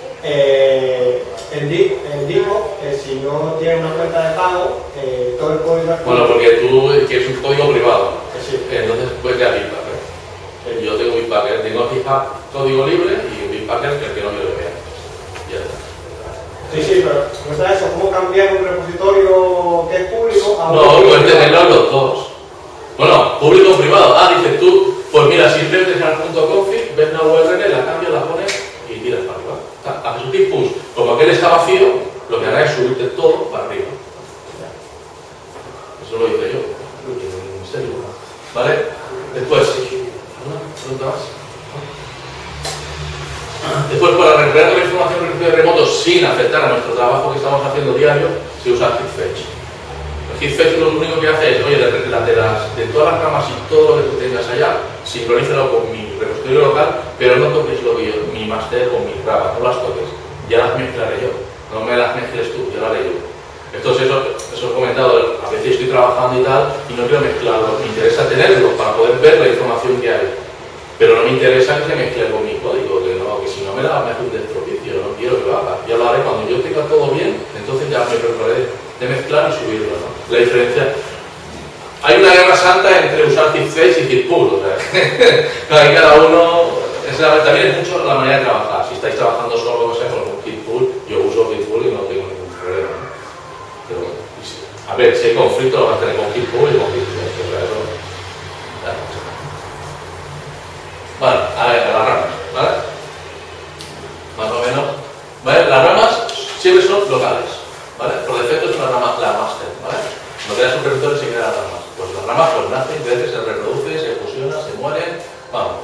F: Eh, en Dipo, eh, si no tienes una cuenta de pago, eh, todo el código...
A: Bueno, porque tú quieres un código privado,
F: sí.
A: Entonces puedes crear Bitbucket. Yo tengo Bitbucket, tengo GitHub código libre y Bitbucket que el que no quiero que vea. Ya está.
F: Sí, sí, pero no está eso. ¿Cómo cambiar un repositorio que es público a un...
A: No, puedes tenerlo los dos. Bueno, público o privado. Ah, dices tú, pues mira, simplemente en el punto config, ves la U R L, la cambias, la pones y tiras para arriba. Haces un git push. Como aquel está vacío, lo que hará es subirte todo para arriba. Eso lo hice yo. En serio. ¿Vale? Después, ¿alguna pregunta más? Después, para recuperar la información de remoto sin afectar a nuestro trabajo que estamos haciendo diario, se usa Git Fetch. El Git Fetch lo único que hace es, oye, de, de, de, las, de todas las ramas y todo lo que tú tengas allá, sincronízalo con mi repositorio local, pero no toques lo que yo, mi master o mi rama, no las toques. Ya las mezclaré yo, no me las mezcles tú, ya las haré yo. Esto es eso, eso he comentado, a veces estoy trabajando y tal, y no quiero mezclarlo, me interesa tenerlo para poder ver la información que hay. Pero no me interesa que se mezcle con mi código, que, no, que si no me da me hace un destropicio, no quiero que lo haga. Ya lo haré cuando yo tenga todo bien, entonces ya me prepararé de mezclar y subirlo, ¿no? La diferencia... Hay una guerra santa entre usar Git Fetch y Git Pull, o sea, ahí cada uno... Es la, también es mucho la manera de trabajar. Si estáis trabajando solo, no sé, con un Git Pull, yo uso Git Pull y no tengo ningún problema, ¿no? Pero bueno, a ver, si hay conflicto lo vas a tener con Git Pull y con Git Fetch, o sea, eso... Ya, vale, a ver, a las ramas, ¿vale? Más o menos. ¿Vale? Las ramas siempre son locales, ¿vale? Por defecto es una rama, la master, ¿vale? No creas un repositorio sin crear las ramas. Pues las ramas pues nacen, veces se reproduce, se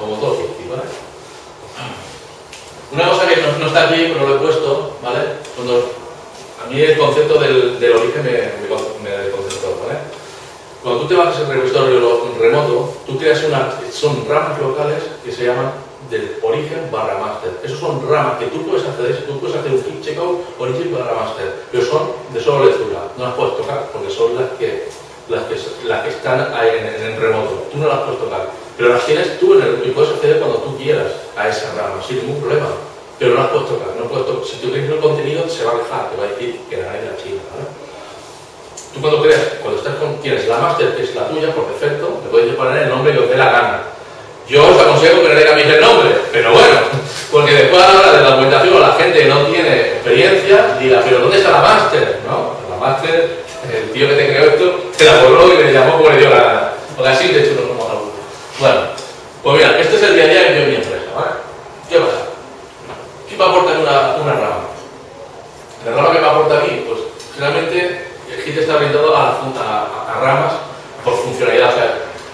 A: como todo Swift, ¿vale? Una cosa que no, no está aquí, pero lo he puesto, ¿vale? Cuando, a mí el concepto del, del origen me, me, me desconcertó, ¿vale? Cuando tú te vas al repositorio remoto, tú creas una, son ramas locales que se llaman del origen barra master. Esos son ramas que tú puedes acceder, tú puedes hacer un git checkout origen barra master, pero son de solo lectura, no las puedes tocar porque son las que, las que, las que están ahí en, en el remoto, tú no las puedes tocar, pero las tienes tú en el, y puedes acceder cuando tú quieras a esas ramas sin ningún problema, pero no las puedes tocar, no puedes tocar. Si tú creas el contenido se va a dejar, te va a decir que la hay la China, ¿vale? Tú cuando creas, cuando estás con, tienes la master que es la tuya por defecto, le puedes poner el nombre que os dé la gana. Yo os aconsejo que no le cambiéis el nombre, pero bueno, porque después a la hora de la documentación la gente que no tiene experiencia dirá, pero ¿dónde está la máster? ¿No? La máster, el tío que te creó esto, te la borró y le llamó como le dio la gana. Porque así de hecho no somos algunos. Bueno, pues mira, este es el día a día que yo en mi empresa, ¿vale? ¿Qué pasa? ¿Qué me aporta una, una rama? La rama que me aporta a mí, pues generalmente el Git está orientado a, a, a ramas por funcionalidad. O sea,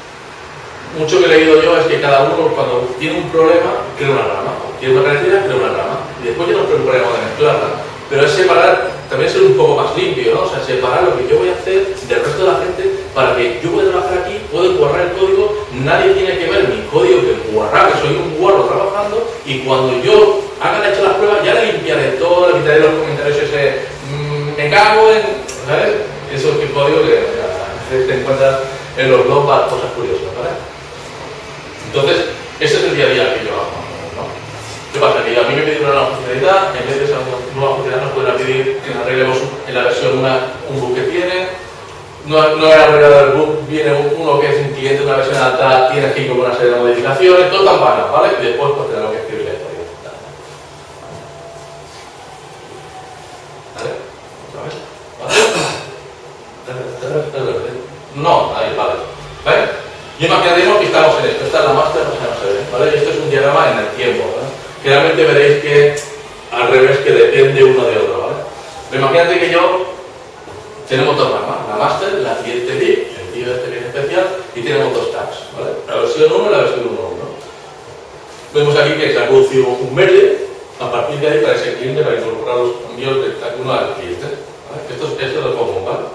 A: mucho que he leído yo es que cada uno cuando tiene un problema crea una rama, o tiene una característica, crea una rama, y después ya no tiene un problema de mezclarla, pero es separar, también ser un poco más limpio, ¿no? O sea, separar lo que yo voy a hacer del resto de la gente para que yo pueda trabajar aquí, puedo guardar el código, nadie tiene que ver mi código que guardar, que soy un guarro trabajando, y cuando yo haga hecho las pruebas ya le limpiaré todo, le quitaré los comentarios ese, mmm, me cago en, ¿sabes? Eso es el código que a veces te encuentras en los blogs para cosas curiosas, ¿vale? Entonces, ese es el día a día que yo hago, ¿no? ¿Qué pasa? Que a mí me piden una nueva funcionalidad, en vez de esa nueva funcionalidad nos pueden pedir que arreglemos en la versión una, un bug que tiene, no, no he arreglado el bug, viene uno que es un cliente de una versión alta, tienes que ir con una serie de modificaciones, todo campana, ¿vale? Y después pues tenemos que escribir la historia. ¿Vale? ¿Otra vez? ¿Vale? No, ahí, vale. ¿Vale? Y imaginaremos que estamos en esto, esta es la master, no se, no se ve, ¿vale? Y esto es un diagrama en el tiempo, ¿vale? Generalmente veréis que al revés, que depende uno de otro, ¿vale? Pero imagínate que yo tenemos dos ramas, la master, la cliente lib, el tío este que es especial, y tenemos dos tags, ¿vale? La versión uno y la versión uno punto uno. Vemos aquí que se ha producido un merge a partir de ahí para ese cliente, para incorporar los cambios del tag uno al cliente, ¿vale? Esto, esto es lo común, ¿vale?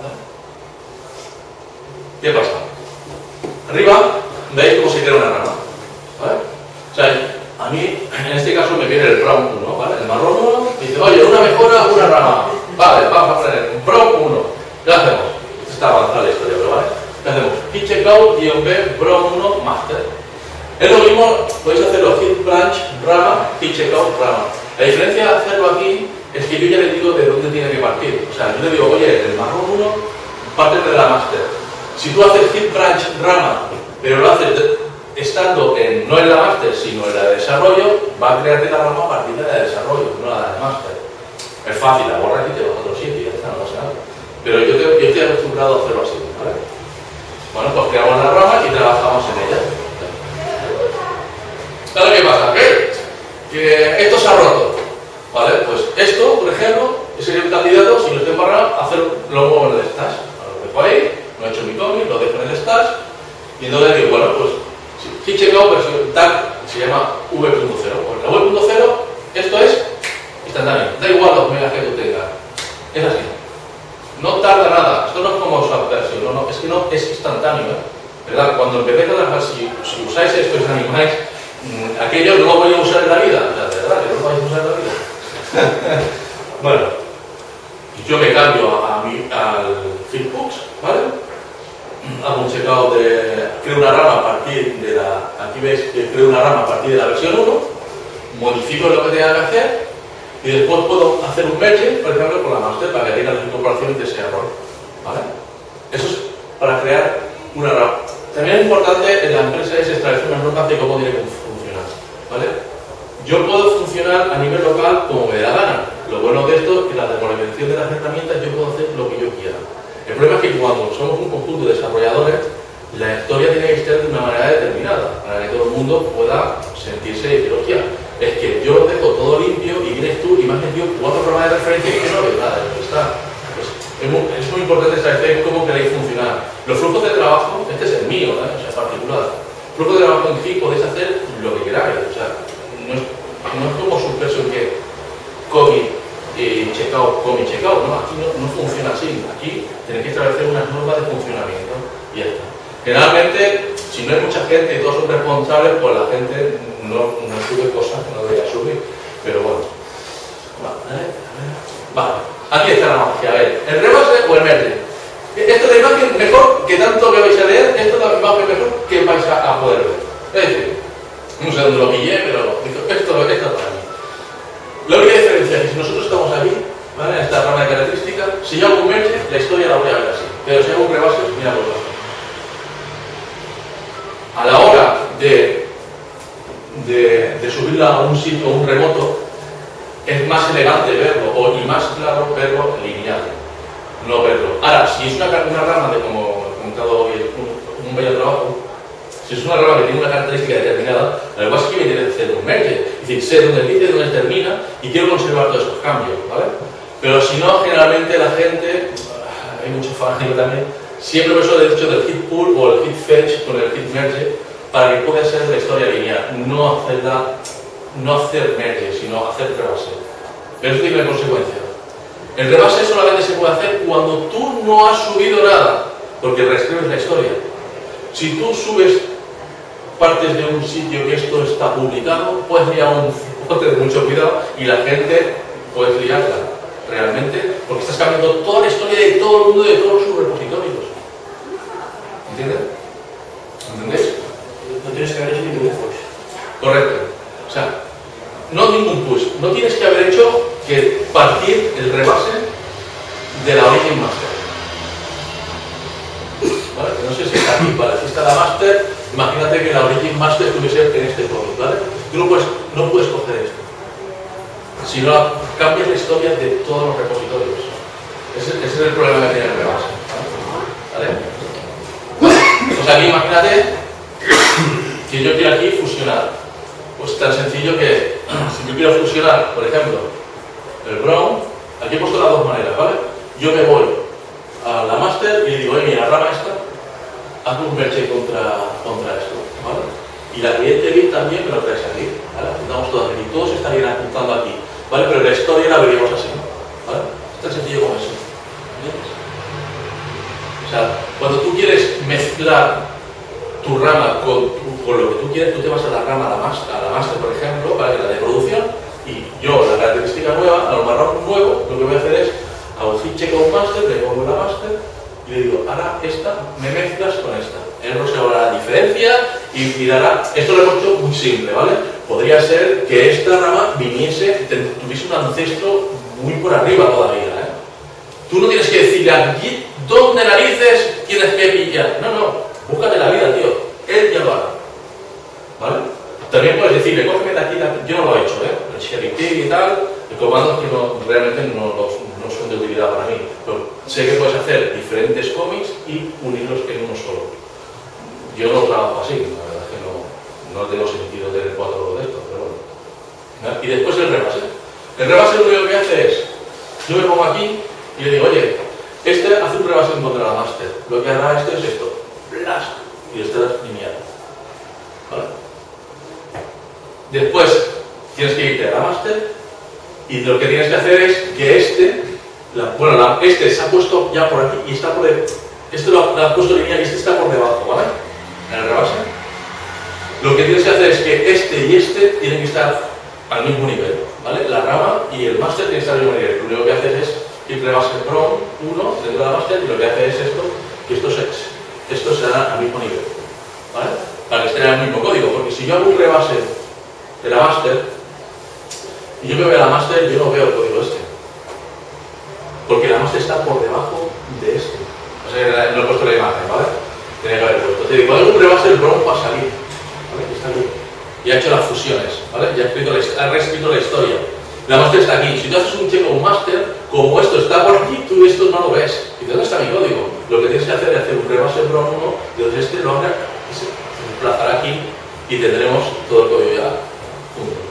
A: ¿Qué pasa? Arriba veis cómo se crea una rama, ¿vale? O sea, a mí en este caso me viene el brown uno, ¿vale? El marrón uno, y dice, oye, una mejora, una rama. Vale, vamos a poner un brown uno. ¿Qué hacemos? Está avanzada la historia, pero ¿vale? ¿Qué hacemos? Git checkout, guión B, brown uno, master. Es lo mismo, podéis hacerlo git branch, rama, git checkout, rama. La diferencia de hacerlo aquí es que yo ya le digo de dónde tiene que partir. O sea, yo le digo, oye, el marrón uno parte de la master. Si tú haces git branch rama, pero lo haces de, estando en, no en la master, sino en la de desarrollo, va a crearte la rama a partir de la de desarrollo, no la de master. Es fácil, la borras y te vas a otro sitio y ya está, no pasa nada. Pero yo, te, yo estoy acostumbrado a hacerlo así, ¿vale? Bueno, pues creamos la rama y trabajamos en ella. Ahora, ¿qué pasa? ¿Qué? Que esto se ha roto, ¿vale? Pues esto, por ejemplo, sería un candidato, si no estoy embarrado, hacer lo nuevo en el stash. Lo dejo ahí. No he hecho mi cómic, lo dejo en el stash y entonces digo, bueno, pues git checkout versión tag se llama v punto cero. Pues la v punto cero, esto es instantáneo, da igual los megas que tú tengas, es así. No tarda nada, esto no es como Subversion, no, no, es que no es instantáneo, ¿eh? ¿Verdad? Cuando empecéis a trabajar, si, si usáis esto y os animáis, mmm, aquello no lo voy a usar en la vida, o sea, de verdad que no lo vais a usar en la vida. Bueno, yo me cambio a, a mi, al Fitbooks, ¿vale? Hago un checkout de, creo una rama a partir de la, aquí veis que creo una rama a partir de la versión uno, modifico lo que tenga que hacer y después puedo hacer un merge, por ejemplo, con la master para que tenga las incorporaciones de ese error, ¿vale? Eso es para crear una rama. También es importante en la empresa es establecer unas normas de cómo tiene que funcionar, ¿vale? Yo puedo funcionar a nivel local como me da gana. Lo bueno de esto es que la demolición de las herramientas yo puedo hacer lo que yo quiera. El problema es que cuando somos un conjunto de desarrolladores, la historia tiene que ser de una manera determinada, para que todo el mundo pueda sentirse y decir, hostia, es que yo lo dejo todo limpio y vienes tú y me has metido cuatro programas de referencia y que no ves nada de lo que está. Pues es, muy, es muy importante establecer cómo queréis funcionar. Los flujos de trabajo, este es el mío, ¿eh? O sea, particular. Flujo de trabajo en Git podéis hacer lo que queráis. O sea, no es, no es como Subversion que commit y checkout, commit, checkout. No, aquí no, no funciona así. Aquí tenéis que establecer unas normas de funcionamiento y ya está. Generalmente, si no hay mucha gente y todos son responsables, pues la gente no, no sube cosas que no debería subir. Pero bueno. Vale, vale. Aquí está la magia. A ver, ¿el rebase o el merge? Esto de imagen mejor que tanto que vais a leer, esto de la imagen mejor que vais a, a poder ver. Es decir, no sé dónde lo pillé, pero esto, esto es para mí. La única diferencia es que si nosotros estamos aquí, ¿vale? En esta rama de características, si yo hago un merge, la historia la voy a ver así. Pero si hago un rebase, mira por abajo. A la hora de, de, de subirla a un sitio o un remoto, es más elegante verlo, o, y más claro verlo lineal, no verlo. Ahora, si es una, una rama de, como he comentado hoy, un, un bello trabajo, si es una rama que tiene una característica determinada, lo que pasa es que me tiene que hacer un merge, es decir, sé dónde empieza y dónde termina, y quiero conservar todos esos cambios, ¿vale? Pero si no, generalmente la gente, hay mucho fanático también, siempre por eso he dicho del hit pull o el hit fetch con el hit merge, para que pueda ser la historia lineal, no hacerla, no hacer merge, sino hacer rebase. Pero eso tiene consecuencia. El rebase solamente se puede hacer cuando tú no has subido nada, porque reescribes la historia. Si tú subes partes de un sitio que esto está publicado, puedes liar un bote de mucho cuidado y la gente puedes liarla realmente, porque estás cambiando toda la historia de todo el mundo, de todos sus repositorios. ¿Entiendes? ¿Entendéis?
B: No tienes que haber hecho ningún push.
A: Correcto. O sea, no ningún push. No tienes que haber hecho que partir el rebase de la origin master. ¿Vale? No sé si está aquí, vale. Si está la master, imagínate que la origin master tuviese en este cómic, ¿vale? Tú no puedes, no puedes coger esto. Si no, cambias la historia de todos los repositorios. Ese, ese es el problema que tiene el rebase. ¿Vale? Pues aquí imagínate que yo quiero aquí fusionar. Pues tan sencillo que si yo quiero fusionar, por ejemplo, el brown, aquí he puesto las dos maneras, ¿vale? Yo me voy a la master y le digo, oye, mira, la rama esta, haz un merge contra, contra esto, ¿vale? Y la cliente bit también me lo traes aquí, ¿vale? Apuntamos todos aquí, todos estarían apuntando aquí, ¿vale? Pero la historia la veríamos así, ¿vale? Es tan sencillo como eso, ¿entiendes? O sea, cuando tú quieres mezclar tu rama con, tu, con lo que tú quieres, tú te vas a la rama, a la master, a la master por ejemplo, para que la de producción, y yo, la característica nueva, a lo marrón nuevo, lo que voy a hacer es hago hit check a un master, le pongo la master y le digo, ahora esta, me mezclas con esta. Él no se hará la diferencia y mirará. Esto lo hemos hecho muy simple, ¿vale? Podría ser que esta rama viniese, tuviese un ancestro muy por arriba todavía, ¿eh? Tú no tienes que decirle a Git dónde narices tienes que pillar. No, no, búscate la vida, tío. Él ya lo hará, ¿vale? También puedes decirle, cógeme de aquí, yo no lo he hecho, ¿eh? El cherry pick y tal, el comandos que no, realmente no, los, no son de utilidad para mí, pero sé que puedes hacer diferentes cómics y unirlos en uno solo. Yo no trabajo así, la verdad es que no, no tengo sentido tener cuatro de estos, pero bueno. ¿Vale? Y después el rebase. El rebase lo único que hace es, yo me pongo aquí y le digo, oye, este hace un rebase en contra de la master, lo que hará este es esto, blast, y este es lineal. ¿Vale? Después tienes que irte a la master y lo que tienes que hacer es que este, la, bueno, la, este se ha puesto ya por aquí y está por el, este lo, lo ha puesto lineal y este está por debajo, ¿vale? En el rebase. Lo que tienes que hacer es que este y este tienen que estar al mismo nivel, ¿vale? La rama y el master tienen que estar al mismo nivel. Lo único que haces es ir rebase brown uno dentro de la master y lo que hace es esto, que estos, estos serán al mismo nivel, ¿vale? Para que estén en el mismo código, porque si yo hago un rebase de la master y yo me voy a la master, yo no veo el código este, porque la master está por debajo de este. O sea, no he puesto la imagen, ¿vale? Tenía que haber puesto. Te digo, hago un rebase del brown para salir, ¿vale? Está aquí. Y ha hecho las fusiones, ¿vale? Ya ha, escrito la, ha reescrito la historia. La master está aquí. Si tú haces un check o un master, como esto está por aquí, tú esto no lo ves. ¿Y dónde está mi código? Lo que tienes que hacer es hacer un rebase brown uno, y entonces este lo haga y se desplazará aquí y tendremos todo el código ya junto.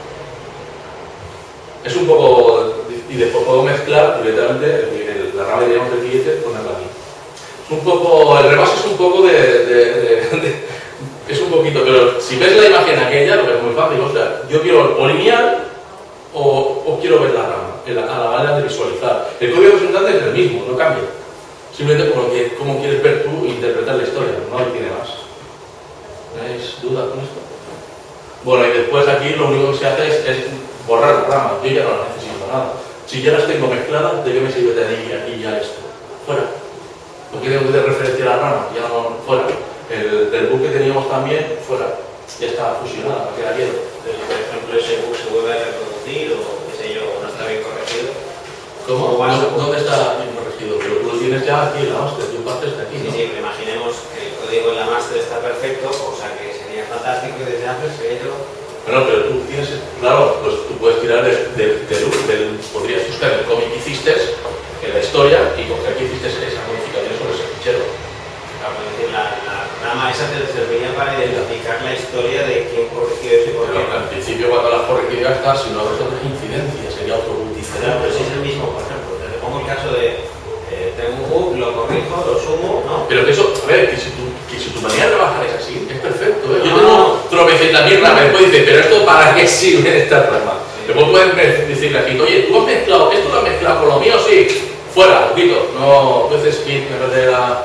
A: Es un poco, y después puedo mezclar literalmente la rama, digamos, del cliente con el aquí. Es un poco, el rebase es un poco de, de, de, de Es un poquito, pero si ves la imagen aquella, lo ves muy fácil. O sea, yo quiero o lineal o, o quiero ver la rama, la, a la manera de visualizar. El código representante es el mismo, no cambia. Simplemente como, que, como quieres ver tú e interpretar la historia, no tiene más. ¿Tenéis dudas con esto? Bueno, y después aquí lo único que se hace es, es borrar las ramas. Yo ya no las necesito nada. Si ya las tengo mezcladas, ¿de qué me sirve tener aquí ya esto? Fuera. ¿Por qué tengo que referenciar las ramas? Ya no, fuera. El del book que teníamos también, fuera. Ya está fusionada, ¿para qué la quiero?
D: Pero, por ejemplo, ese book se vuelve a reproducir o qué sé yo, no está bien corregido.
A: ¿Cómo? ¿Dónde está bien corregido? Pero tú lo tienes ya aquí en la master, tú partes de aquí,
D: Sí,
A: ¿no?
D: sí, pero imaginemos que el código en la master está perfecto, o sea que sería fantástico y desde antes que yo...
A: Bueno, pero tú tienes, claro, pues tú puedes tirar del, del, del, del podrías buscar el cómic que hiciste en la historia y coger que hiciste esa modificación sobre ese fichero.
D: Claro, es decir, la, la rama esa te serviría para identificar la historia de quién corrigió eso y por qué.
A: Pero al principio cuando las corregido ya está, si no habrá otras incidencias, sería otro book diferente.
D: Pero si es el mismo, por ejemplo, te pongo el caso de eh, tengo un bug, lo corrijo, lo sumo, ¿no?
A: Pero que eso, a ver, que si tu, que si tu manera de trabajar es así, es perfecto, ¿eh? Yo tengo tropecientas mil ramas, después dice, pero esto para qué sirve esta rama. Después pueden decirle aquí, oye, tú has mezclado, esto lo has mezclado con lo mío, sí, fuera, poquito, no, veces hit, me parece la,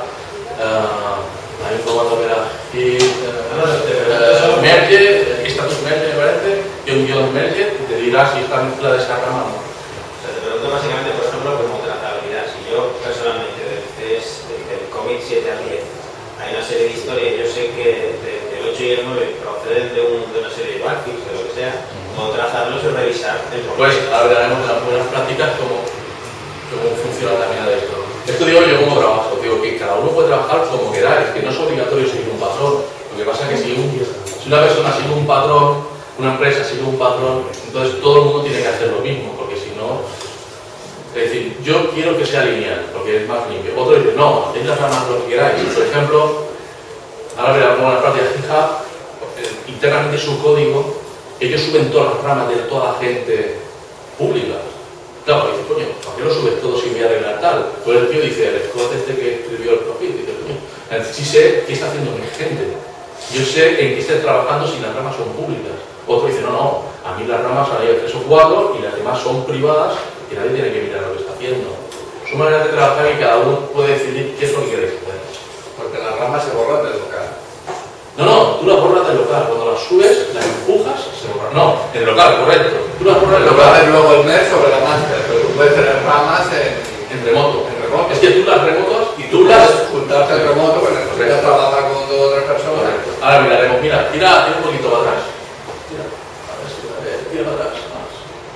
A: uh, ahí probando ver a hit, uh, merge, status merge me parece, y un guión merge, y te dirá si está mezclada esa rama o no.
D: O sea, te pregunto básicamente, por ejemplo, como trazabilidad. Si yo personalmente, desde el cómic siete al diez, hay una serie de historias, yo sé que de, del ocho y el nueve proceden de, un, de una serie de backfix, de lo que sea, puedo trazarlos y revisar el
A: Pues ahora veremos en las buenas prácticas cómo, cómo funciona también esto. Esto digo yo como trabajo, digo que cada uno puede trabajar como queráis, que no es obligatorio seguir un patrón. Lo que pasa es que si, un, si una persona sigue un patrón, una empresa sigue un patrón, entonces todo el mundo tiene que hacer lo mismo, porque si no... Es decir, yo quiero que sea lineal, porque es más limpio. Otro dice, no, hacéis las ramas lo que queráis. Por ejemplo, ahora veremos una práctica de GitHub, internamente su código, ellos suben todas las ramas de toda la gente pública. Claro, dice, coño, ¿por qué lo subes todo sin voy a arreglar tal? Pues el tío dice, el Scott este que escribió el profil, dice, coño, sí sé qué está haciendo mi gente. Yo sé en qué estoy trabajando si las ramas son públicas. Otro dice, no, no, a mí las ramas han ido tres o cuatro y las demás son privadas, que nadie tiene que mirar lo que está haciendo. Son maneras de trabajar y cada uno puede decidir qué es lo que queréis hacer.
G: Porque las ramas se borran del local.
A: No, no, tú las borras del local. Cuando las subes, las empujas, se borran. No, en el local, correcto. Tú las borras del
G: Lo que hacer
A: local.
G: luego el mes sobre la master, pero tú puedes tener ramas en,
A: En remoto.
G: en remoto.
A: Es que tú las remotas
G: Y
A: tú
G: tú
A: las...
G: puedes juntarte en remoto, pues necesitas trabajar con dos o tres personas.
A: Correcto. Ahora miraremos, mira, tira, tira un poquito para atrás. Tira, a ver si a ver, tira para atrás. Más.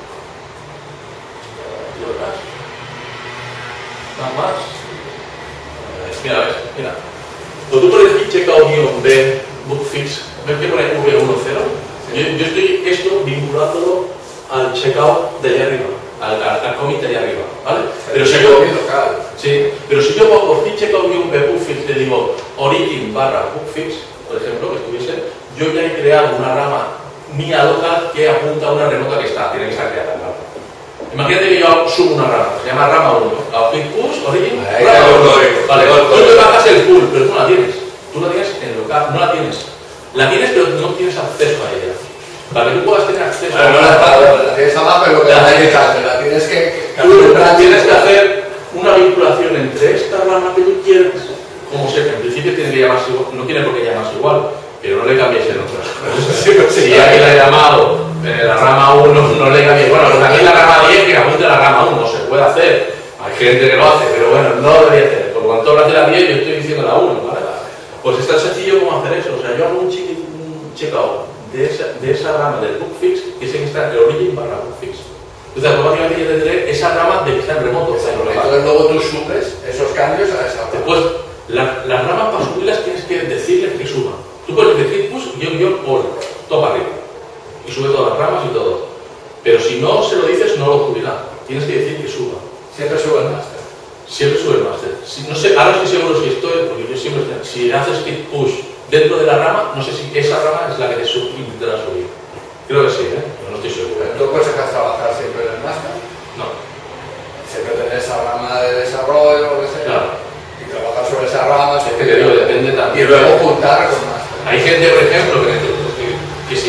A: Tira para atrás. Más, más. Mira, ves, mira. Cuando tú pones aquí checkout-b bookfix, ¿ves que pone V uno cero? Yo, yo estoy esto vinculándolo al checkout de allá arriba, al, al, al commit de allá arriba, ¿vale? Pero si yo,
G: local.
A: sí, pero si yo pongo checkout-b bookfix, le digo origin barra bookfix, por ejemplo, que estuviese, yo ya he creado una rama mía local que apunta a una remota que está, tiene que estar creada, claro. Imagínate que yo subo una rama, se llama rama uno, a click push, origin,
G: Ahí
A: rama
G: está el
A: uno.
G: código.
A: Vale,
G: Todo el
A: tú
G: código.
A: te bajas el pool, pero tú no la tienes. Tú la tienes en local, no la tienes. La tienes, pero no tienes acceso a ella. Para que tú puedas tener acceso
G: Bueno, no
A: a
G: la,
A: ella,
G: la, la tienes a mapa, pero lo que
A: La
G: la
A: tienes.
G: tienes, la tienes que, que
A: tú
G: hacer
A: tienes que hacer una vinculación entre esta rama que tú quieres, como sea, en principio tiene que llamarse igual, no tiene por qué llamarse igual, pero no le cambies el nombre. Si alguien la ha llamado eh, la rama uno, no le cambies, bueno, pues aquí la rama diez que apunte a la rama uno, se puede hacer. Hay gente que lo hace, pero bueno, no debería hacer. Por cuanto hablas de la diez, yo estoy diciendo la uno, ¿vale? Pues es tan sencillo como hacer eso. O sea, yo hago un, check, un checkout de esa, de esa rama del bookfix, que sé que está en el origin barra bookfix. Entonces, automáticamente yo tendré esa rama de que está en remoto. O sea, en local.
G: Entonces luego tú subes esos cambios a esa rama.
A: Después, la, las ramas para subirlas tienes que decirles que suban. Tú puedes decir push, guión, guión, all, todo para arriba. Y sube todas las ramas y todo. Pero si no se lo dices, no lo subirá. Tienes que decir que suba.
G: Siempre sube el máster.
A: Siempre sube el máster. Si, no sé, ahora estoy seguro si estoy, porque yo siempre, si haces git push dentro de la rama, no sé si esa rama es la que te sub, intentará subir. Creo que sí, ¿eh? Pero no estoy seguro. ¿eh?
G: Tú puedes dejar trabajar siempre en el máster.
A: No.
G: Siempre tener esa rama de desarrollo, lo que sea.
A: Claro.
G: Y trabajar sobre esa rama.
A: Es que te digo, depende también.
G: Y luego juntar con máster.
A: Hay gente, por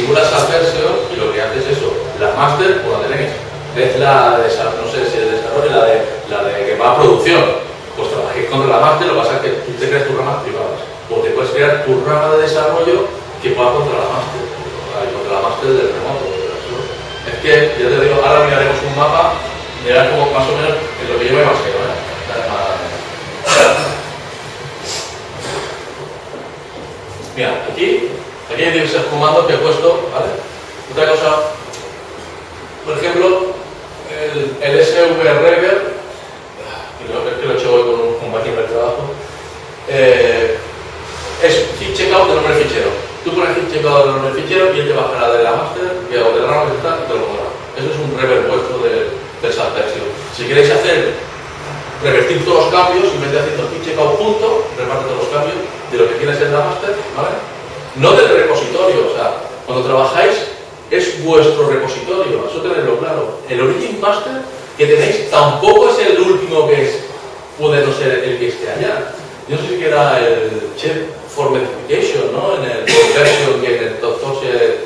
A: configuras Subversion y lo que haces es eso. La master, como la tenéis, es la de, no sé si el desarrollo, la de, la de que va a producción. Pues trabajéis contra la master, lo que pasa es que tú te creas tus ramas privadas. O te puedes crear tu rama de desarrollo que va contra la master, contra la master del remoto. Es que, ya te digo, ahora miraremos un mapa, mirad como más o menos en lo que yo me baseo, ¿eh? Mira, aquí, aquí hay diversos comandos que he puesto, ¿vale? Otra cosa, por ejemplo, el, el S V Rever, que lo he hecho hoy con un compañero de trabajo, eh, es hit checkout del nombre del fichero. Tú pones hit checkout del nombre del fichero y él te bajará de la master, y de la rama que está, y te lo pondrá. Eso es un rever vuestro de, de Subversion. Si queréis hacer, revertir todos los cambios, simplemente haciendo hit checkout punto, reparte todos los cambios de lo que tienes en la master, ¿vale? No del repositorio, o sea, cuando trabajáis es vuestro repositorio, eso tenerlo claro. El origin master que tenéis tampoco es el último que es, puede no ser el que esté allá. Yo no sé si era el check for modification, ¿no? En el version que en el doctor se,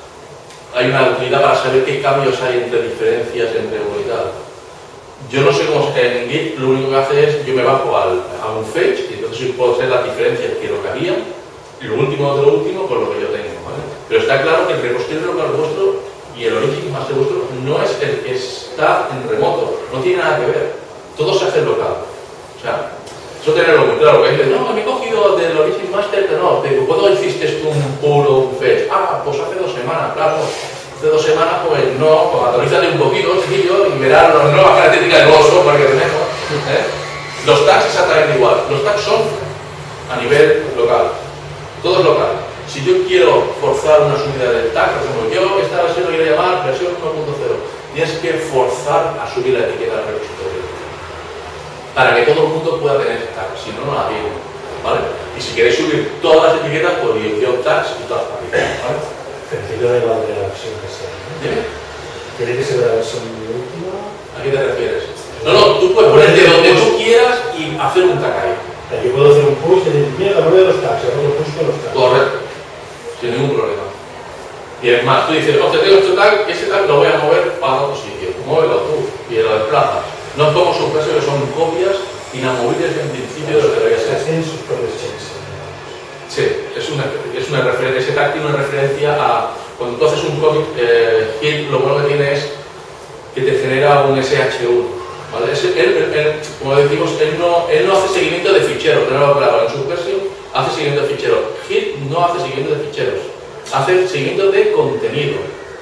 A: hay una utilidad para saber qué cambios hay entre diferencias entre uno y tal. Yo no sé cómo se en Git, lo único que hace es yo me bajo al, a un fetch y entonces puedo hacer las diferencias que lo que había y lo último de lo último con lo que yo tengo, ¿vale? Pero está claro que el repositorio local vuestro y el origin master vuestro no es el que está en remoto, no tiene nada que ver. Todo se hace local. O sea, eso tenerlo muy claro, que dices, no, me he cogido del origin master, pero no, pero ¿cuándo hiciste tú un puro un fetch? Ah, pues hace dos semanas, claro. Hace dos semanas, pues no, pues actualízate un poquito, chiquillo, y verás las nuevas características del nuevo software que tenemos. ¿eh? Los tags exactamente igual. Los tags son a nivel local. Todo es local. Si yo quiero forzar una subida del tag, por ejemplo, yo esta versión lo quiero llamar versión uno punto cero, tienes que forzar a subir la etiqueta del repositorio para que todo el mundo pueda tener ese tag, si no, no la tiene, ¿vale? Y si queréis subir todas las etiquetas, pues dirección tags y todas las etiquetas, ¿vale?
B: Sencillo de la, de la versión que sea, ¿no?
A: ¿Dime?
B: ¿Tiene que ser la versión última?
A: ¿A qué te refieres? No, no, tú puedes ponerte donde tú quieras y hacer un tag ahí.
B: Yo puedo hacer un push y decir, mira, no veo los tags, hago un push con los tags.
A: Correcto. Sin ningún problema. Y es más, tú dices, oh, te tengo este tag, ese tag lo voy a mover para otro sitio. Muévelo tú y lo desplazas. No es como Subversion, que son copias inamovibles en principio de lo que debería ser.
B: Hacen sus propios checks.
A: Sí, es una, es una referencia, ese tag tiene una referencia a cuando tú haces un commit, eh, Git lo bueno que tiene es que te genera un S H uno, ¿vale? Es, él, él, él, como decimos, él no, él no hace seguimiento de ficheros, no lo claro, en Subversion hace seguimiento de ficheros. Git no hace seguimiento de ficheros, hace seguimiento de contenido.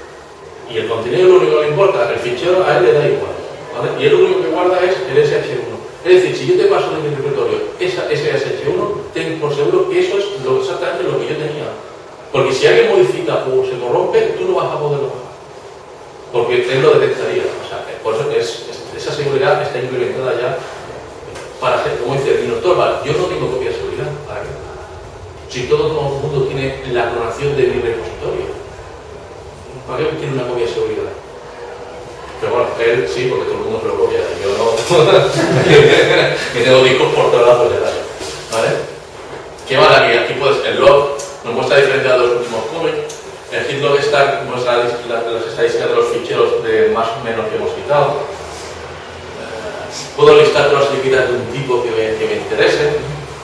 A: Y el contenido lo único que le importa, el fichero a él le da igual, ¿vale? Y él lo único que guarda es el S H uno. Es decir, si yo te paso en el repertorio esa, ese S H uno, ten por seguro que eso es lo, exactamente lo que yo tenía. Porque si alguien modifica o se corrompe, tú no vas a poderlo bajar. Porque él lo detectaría. O sea, por eso es, es, esa seguridad está implementada ya para ser, como dice Linus Torvalds, yo no tengo copia de seguridad. ¿Para qué? Si todo, todo el mundo tiene la clonación de mi repositorio, ¿para qué tiene una copia de seguridad? Pero bueno, él sí, porque todo el mundo se lo copia, yo no. Y tengo discos por todos lados de datos, ¿vale? ¿Qué más aquí? Aquí puedes, el log nos muestra diferencia de los últimos commits. El hit log stack muestra las, las estadísticas de los ficheros de más o menos que hemos quitado. Puedo listar todas las etiquetas de un tipo que me, que me interese.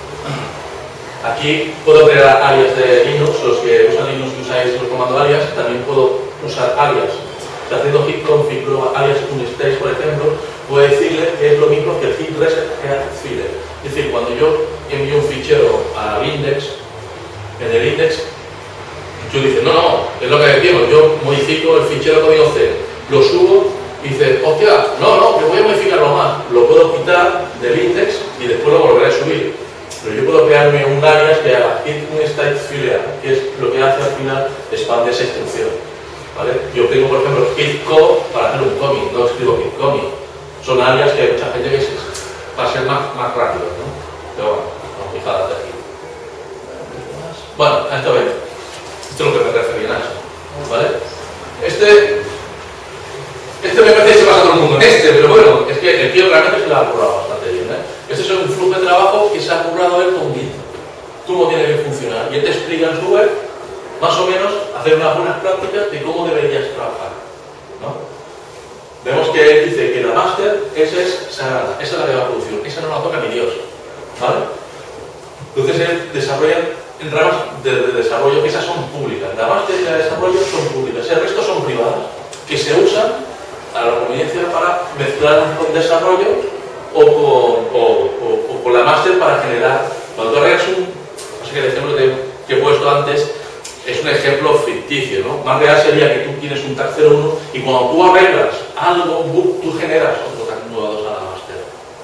A: Aquí puedo crear alias de Linux, los que usan Linux y usáis el comando alias, también puedo usar alias. Haciendo git config alias unstage, por ejemplo, puedo decirle que es lo mismo que el git reset file. Es decir, cuando yo envío un fichero al index, en el index, yo dice, no, no, es lo que decimos, yo modifico el fichero código C, lo subo y dice, hostia, no, no, que voy a modificarlo más. Lo puedo quitar del index y después lo volveré a subir. Pero yo puedo crearme un alias que haga git unstage file, que es lo que hace al final expande esa instrucción. ¿Vale? Yo tengo, por ejemplo, git co para hacer un commit, no escribo git commit. Son alias que hay mucha gente que es para ser más, más rápido, ¿no? Pero bueno, no fijadas de aquí. Bueno, a esto ven. Esto es lo que me refería a eso. ¿Vale? Este. Este me parece que se pasa a todo el mundo en este, pero bueno, es que el tío realmente se lo ha currado bastante bien, ¿eh? Este es un flujo de trabajo que se ha currado él con Git. Cómo tiene que funcionar. Y él te explica en su web más o menos hacer unas buenas prácticas de cómo deberías trabajar, ¿no? Vemos que él dice que la máster, esa es sagrada, esa es la de la producción, esa no la toca ni Dios, ¿vale? Entonces él desarrolla en ramas de, de desarrollo, esas son públicas, la máster y la de desarrollo son públicas, el resto son privadas, que se usan a la conveniencia para mezclar con desarrollo o con, o, o, o con la máster para generar. Cuando tú arreglas un, no sé qué, el ejemplo que, que he puesto antes es un ejemplo ficticio, ¿no? Más real sería que tú tienes un tag cero uno y cuando tú arreglas algo, un bug, tú generas otro tag nueve dos a la máster,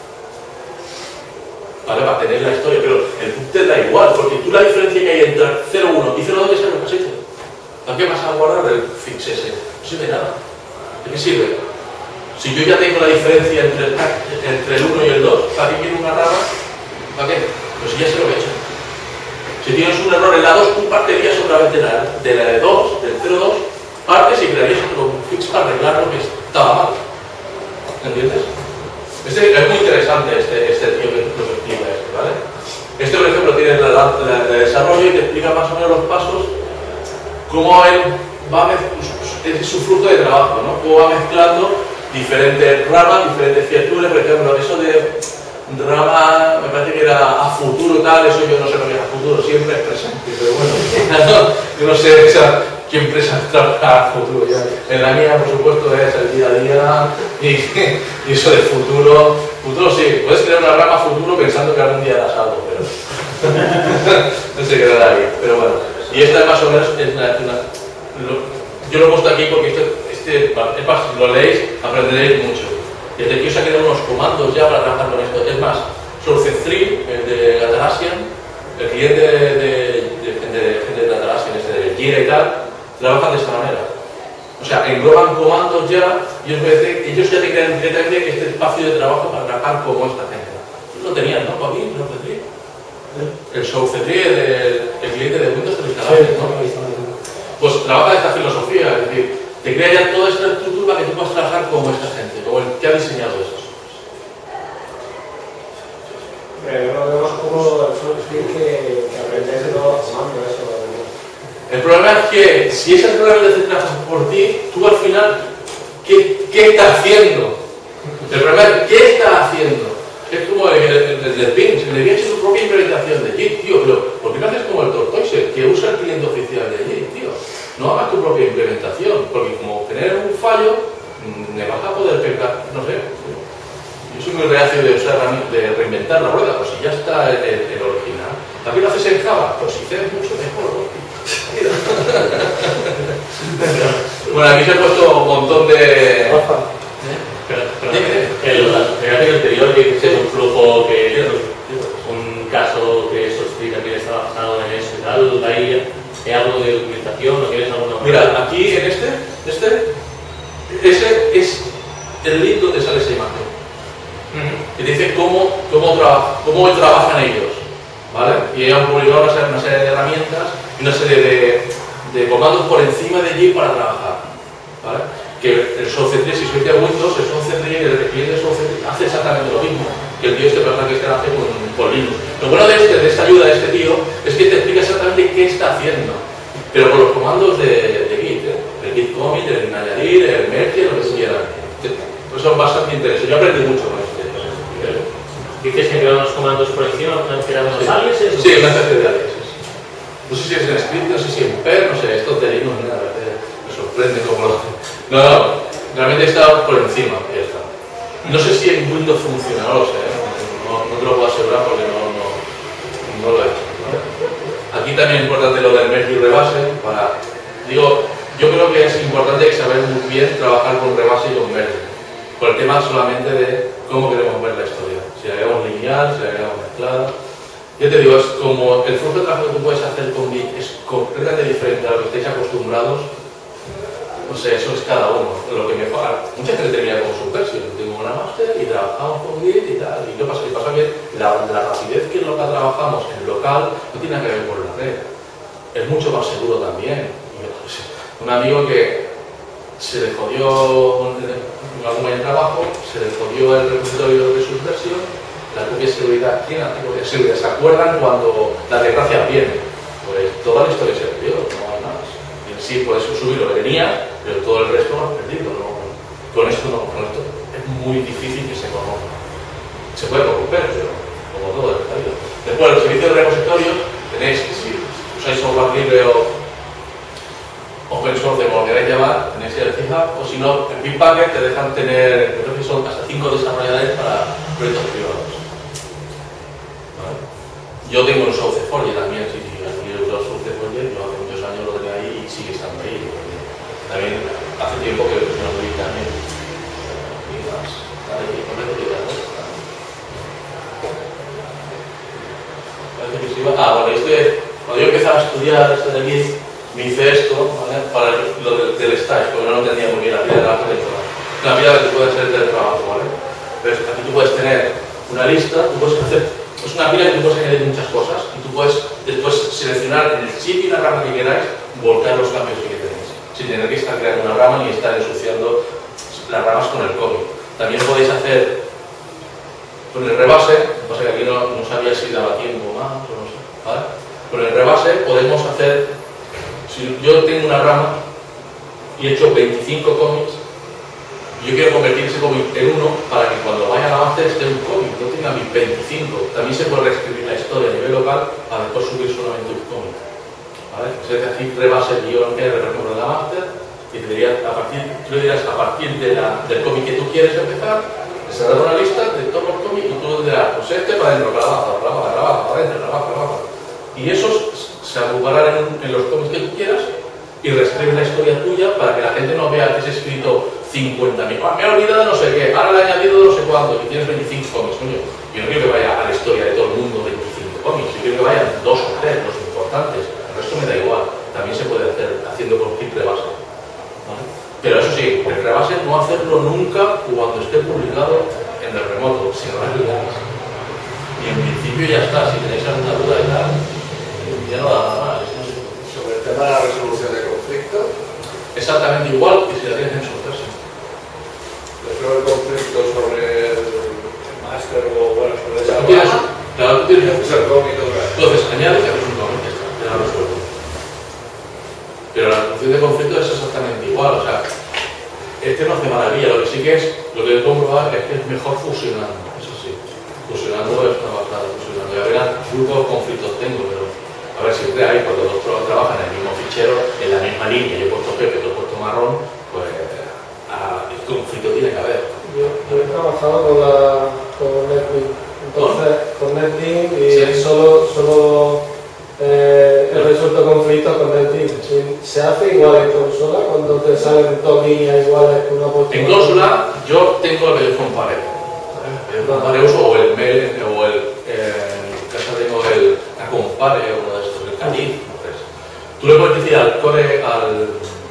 A: ¿vale? Para tener la historia, pero el bug te da igual, porque tú la diferencia que hay entre cero uno y cero dos es lo que has hecho. ¿Para qué vas a guardar el fix ese? No sirve nada. ¿De qué sirve? Si yo ya tengo la diferencia entre el, entre el uno y el dos, ¿para qué quiero una rama? ¿Para qué? Pues si ya sé lo que he hecho. Si tienes un error en la dos, tú partirías otra vez de la de, la de dos, del cero dos, partes y crearías otro fix para arreglar lo que estaba mal. ¿Entiendes? Este, es muy interesante este, este tío que nos explica esto, ¿vale? Este, por ejemplo, tiene la, la, la de desarrollo y te explica más o menos los pasos, cómo él va a es su flujo de trabajo, ¿no? Cómo va mezclando diferentes ramas, diferentes features, por ejemplo, eso de rama, me parece que era a futuro tal, eso yo no sé lo que es a futuro, siempre es presente, pero bueno, yo no sé esa, qué empresa trabaja a futuro ya. En la mía, por supuesto, es el día a día y, y eso de futuro, futuro sí, puedes crear una rama a futuro pensando que algún día harás algo, pero no se quedará ahí, pero bueno. Y esta más o menos es una, una lo, yo lo he puesto aquí porque este, este es más, si lo leéis, aprenderéis mucho. Y este tío se ha creado unos comandos ya para trabajar con esto. Es más, Source tres, el de Atlassian, el cliente de, de, de, de, de Atlassian, este de Jira y tal, trabajan de esta manera. O sea, engloban comandos ya y ellos ya te crean directamente este espacio de trabajo para trabajar como esta gente. Lo tenían, ¿no? ¿Para mí? ¿Source tres? El Source tres, el, el cliente de Windows te lo instalaste, ¿no? Pues trabaja de esta filosofía, es decir, te crea ya toda esta estructura para que tú puedas trabajar como esta gente, como el que ha diseñado eso.
F: Pero yo lo veo más como que, que aprendes de todos los comandos, eso.
A: El problema es que si ese programa te trabaja por ti, tú al final, ¿qué, qué está haciendo? El problema es, ¿qué está haciendo? Es como el, el, el del Pin, se le había hecho su propia implementación de Git, tío, pero ¿por qué no haces como el Tortoise, que usa el cliente oficial de Git, tío? No hagas tu propia implementación, porque como tener un fallo, me vas a poder pegar, no sé. Yo soy muy reacio de usar de reinventar la rueda, pues si ya está el, el, el original. ¿También lo haces en Java? Pues si haces mucho mejor, ¿no? Bueno, aquí se ha puesto un montón de...
H: Pero, pero el, el, el anterior que es un flujo que un caso que Source también está basado en eso y tal, ahí hay algo de documentación o quieres alguna.
A: Mira, aquí en este, este, ese es el link donde sale esa imagen. Que dice cómo, cómo, traba, cómo trabajan ellos, ¿vale? Y ellos han publicado una serie, una serie de herramientas y una serie de, de comandos por encima de allí para trabajar, ¿vale? Que el Source tres, si sois de Windows, el Source tres, el cliente Source tres hace exactamente lo mismo que el tío este persona que este hace con, con Linux. Lo bueno de, este, de esta ayuda de este tío es que te explica exactamente qué está haciendo, pero con los comandos de, de Git, ¿eh? El Git commit, el añadir, el merge, lo que quieran. Pues son bastante interesantes. Yo aprendí mucho con esto.
H: ¿Dices que crean los comandos por encima, han creado unos aliases?
A: Sí, una especie de aliases. No sé si es en script, no sé si en per, no sé, esto de Linux, nada, me sorprende cómo lo hace. No, no, realmente está por encima, ya está. No sé si en Windows funciona, no lo sé, ¿eh? no, no te lo puedo asegurar porque no, no, no lo he hecho. ¿Vale? Aquí también es importante lo del merge y rebase, para, digo, yo creo que es importante saber muy bien trabajar con rebase y con merge, por el tema solamente de cómo queremos ver la historia, si la queremos lineal, si la queremos mezclada. Yo te digo, es como el flujo de trabajo que tú puedes hacer con Git es completamente diferente a lo que estáis acostumbrados. No sé, eso es cada uno, lo que mejora. Mucha gente termina con su versión, tengo una máster y trabajamos con Git y tal. Y lo pasa, que pasa que la, la rapidez que local trabajamos en local no tiene nada que ver con la red. Es mucho más seguro también. Un amigo que se le jodió en algún de trabajo, se le jodió el repositorio de su versión, la copia de seguridad, ¿quién hace copia de seguridad? ¿Se acuerdan cuando la desgracia viene? Pues toda la historia se perdió, no hay nada. sí, puedes subir lo que tenías, pero todo el resto lo has perdido, ¿no? Con esto no, con esto es muy difícil que se conozca. Se puede corromper, pero como todo en la vida. Después, los servicios de repositorio, tenéis, si usáis software libre o open source, como queráis llamar, tenéis el GitHub, o si no, en Bitbucket te dejan tener, creo que son hasta cinco desarrolladores para proyectos privados. ¿Vale? Yo tengo un SouthForge también, sí, sí, aquí he usado SouthForge, yo hace muchos años lo tenía ahí y sigue estando ahí. También hace tiempo que no lo vi también. Y más, ahí, con esto que parece que se iba. Ah, bueno, este, cuando yo empezaba a estudiar esto de aquí, me hice esto, ¿vale? Para lo del, del stage, porque no lo entendía muy bien la vida de la teletrabajo. Una vida que puede ser el teletrabajo, ¿vale? Pero aquí tú puedes tener una lista, tú puedes hacer, es una pila que tú puedes añadir muchas cosas y tú puedes después seleccionar en el sitio y la rama que queráis, volcar los cambios que tenéis, sin tener que estar creando una rama ni estar ensuciando las ramas con el código. También podéis hacer con el rebase, lo que pasa es que aquí no, no sabía si daba tiempo más o no sé, ¿vale? Con el rebase podemos hacer, si yo tengo una rama y he hecho veinticinco commits, yo quiero convertir ese commit en uno para que cuando vaya a la master esté un commit, no tenga mis veinticinco. También se puede reescribir la historia a nivel local para después subir solamente un commit, ¿vale? O sea, que así rebase el guión que por ejemplo de la master y te dirías, a partir, tú le dirás a partir de la, del commit que tú quieres empezar, se dará una lista de todos los commits y tú le dirás, pues este para adentro, para abajo, para abajo, para abajo, para adentro, para abajo, para abajo. Y esos se agruparán en, en los commits que tú quieras y reescribes la historia tuya para que la gente no vea que has escrito cincuenta mil. Ah, me he olvidado de no sé qué, ahora le he añadido no sé cuánto, y tienes veinticinco commits. Coño, yo no quiero que vaya a la historia de todo el mundo veinticinco commits, yo quiero que vayan dos o tres, los importantes. El resto me da igual, también se puede hacer haciendo con clic rebase. ¿Vale? Pero eso sí, el rebase no hacerlo nunca cuando esté publicado en el remoto, sino en el rebase. Y en principio ya está, si tenéis alguna duda y tal, ya no da nada más.
G: Sobre el tema de la resolución de conflictos,
A: exactamente igual que si la tienes en sorpresa.
G: resuelve el conflicto sobre el máster o bueno, sobre esa
A: Tú tienes,
G: rama,
A: claro, tú tienes
G: es el cómic otra vez.
A: entonces añades que es un cómic, ya está, ya lo resuelvo. Pero la resolución de conflicto es exactamente igual, o sea, este no hace maravilla, lo que sí que es, lo que he comprobado es que es mejor fusionando, eso sí. Fusionando es una bastada, fusionando. Ya verán, grupos de conflictos tengo, pero a ver si usted ahí, cuando los dos trabajan en el mismo fichero, en la misma línea, yo he puesto Pepe, tú he puesto marrón, pues a, el conflicto tiene que haber.
F: Yo, yo he trabajado con, la, con NetBeans, entonces con NetBeans y
A: Sí.
F: solo, solo eh, he resuelto conflictos con NetBeans. ¿Se hace igual en consola cuando te salen dos líneas iguales que una puesta?
A: En consola, yo tengo el compare. El compare uso o el mail o el. Eh, en casa tengo el la compare o uno de estos, el Cadiz. Tú le puedes decir al core, al.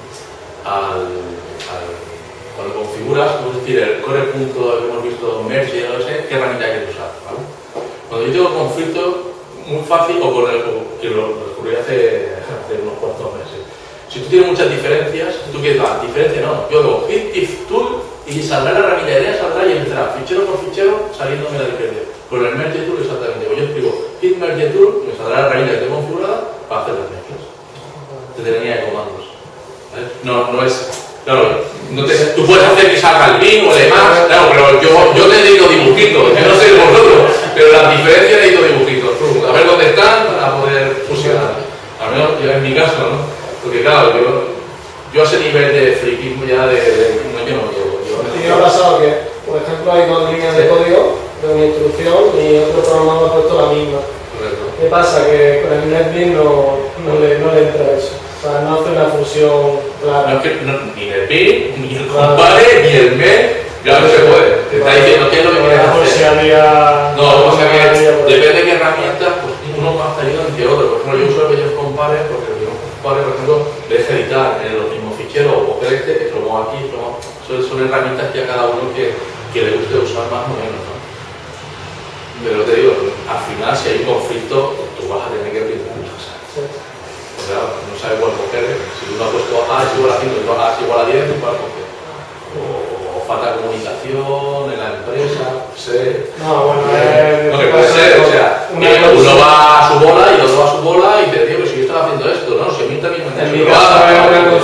A: al, al cuando configuras, puedes decir el core punto que hemos visto merge y no sé qué herramienta quieres usar, ¿vale? Cuando yo tengo conflicto, muy fácil, o con el que lo descubrí hace, hace unos cuantos meses. Si tú tienes muchas diferencias, tú quieres más diferencia, no. Yo hago hit if tool y saldrá la herramienta de idea, saldrá y empezará fichero por fichero saliéndome la diferencia. Con el merge tool exactamente. Yo escribo hit merge tool y me saldrá la herramienta que tengo configurada para hacer las mezclas. Te tenía de comandos. ¿Vale? No, no es. Claro, no te, tú puedes hacer que salga el bin o el demás, claro, pero yo, yo te digo dibujitos, yo no sé vosotros, pero las diferencias necesito dibujitos. A ver dónde están para poder fusionar. Al menos yo en mi caso, ¿no? Porque claro, yo, yo a ese nivel de friquismo ya de, de no, yo no llego. Yo,
F: Sí, me ha pasado que, por ejemplo, hay dos líneas de código de una instrucción y otro programador ha puesto la misma.
A: correcto.
F: ¿Qué pasa? Que con el NetBeans no, no, le, no le entra eso. O sea, no hace una fusión clara.
A: No es que no, ni el bin, ni el compare, ni el me, ya no se puede. Te está diciendo qué es lo que quieres
F: Por si
A: hacer.
F: había...
A: No, o sea que
F: había-
A: depende de qué herramientas, pues uno más ayuda que otro. Por ejemplo, yo uso el Bellón Compare porque el Bellón Compare, por ejemplo, le deja editar en los mismos ficheros o coger este, que lo muevo aquí, lo muevo. Son, son herramientas que a cada uno que, que le guste usar más o menos, ¿no? Pero te digo, al final, si hay un conflicto, tú vas a tener que aprender muchas cosas.
F: Sí.
A: Claro, no sabes cuál coger. Si uno ha puesto A es igual a cinco y A es igual a diez, ¿cuál coger? O, o falta comunicación en la empresa, sé.
F: No, bueno,
A: Eh,
F: eh,
A: no, que puede ser, o sea,
F: una
A: que uno
F: cosa-
A: va a su bola y otro va a su bola y te digo, pero si yo estaba haciendo esto, ¿no? Si a mí también me
F: En mi
A: lo
F: caso
A: haga,
F: es
A: ¿no?
F: una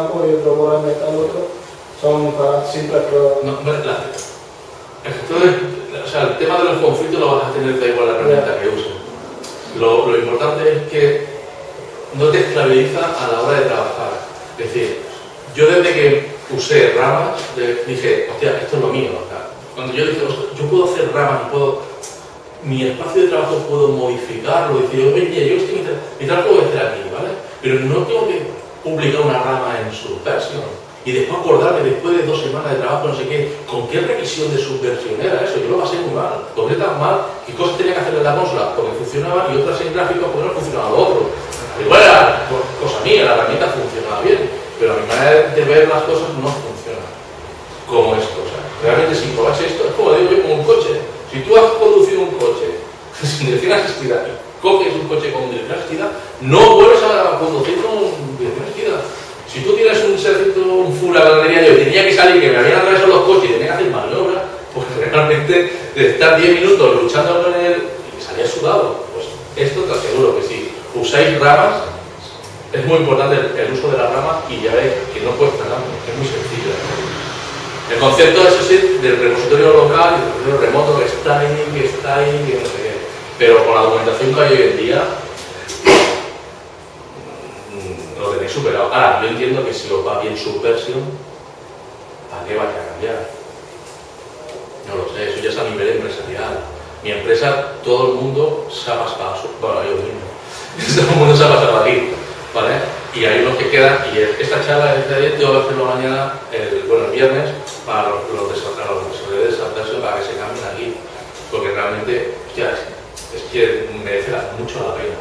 F: campo y otro por el metal, otro, son para simples pruebas.
A: No, bueno, la, entonces, o sea, el tema de los conflictos lo vas a tener, da igual la herramienta que uses. Lo, lo importante es que no te esclaviza a la hora de trabajar. Es decir, yo desde que usé ramas, de, dije, hostia, esto es lo mío. O sea, cuando yo dije, yo puedo hacer ramas y puedo, mi espacio de trabajo puedo modificarlo, decir, oye, yo estoy, mi trabajo voy a hacer aquí, ¿vale? Pero no tengo que publicar una rama en Subversion y después acordarme, después de dos semanas de trabajo, no sé qué, con qué revisión de Subversion era eso. Yo lo pasé muy mal, porque tan mal, qué cosas tenía que hacer en la consola porque funcionaba y otras en gráficos porque no funcionaba lo otro. Igual era cosa mía, la herramienta funcionaba bien, pero a mi manera de ver las cosas no funciona como esto. O sea, realmente si probas esto, es como digo yo, como un coche. Si tú has conducido un coche sin dirección asistida y coges un coche con dirección asistida, no vuelves a conducir con dirección asistida. Si tú tienes un servicio, un full a la galería y tenía que salir, que me habían atravesado los coches y tenía que hacer maniobra, pues realmente de estar diez minutos luchando con él y salía sudado, pues esto te aseguro que si usáis ramas, es muy importante el, el uso de las ramas y ya veis que no cuesta nada, es muy sencillo. El concepto es así del repositorio local y del repositorio remoto, que está ahí, que está ahí, que no sé qué. Pero con la documentación que hay hoy en día, lo tenéis superado. Ahora, yo entiendo que si os va bien Subversion, ¿para qué vais a cambiar? No lo sé, eso ya es a nivel empresarial. Mi empresa, todo el mundo se ha pasado, bueno, yo mismo, todo el mundo se ha pasado aquí, ¿vale? Y hay unos que quedan, y esta charla es de ayer, yo voy a hacerlo mañana, el, bueno, el viernes, para los, los desarrolladores de Subversion, para que se cambien aquí, porque realmente, hostia, es, es que merece mucho la pena.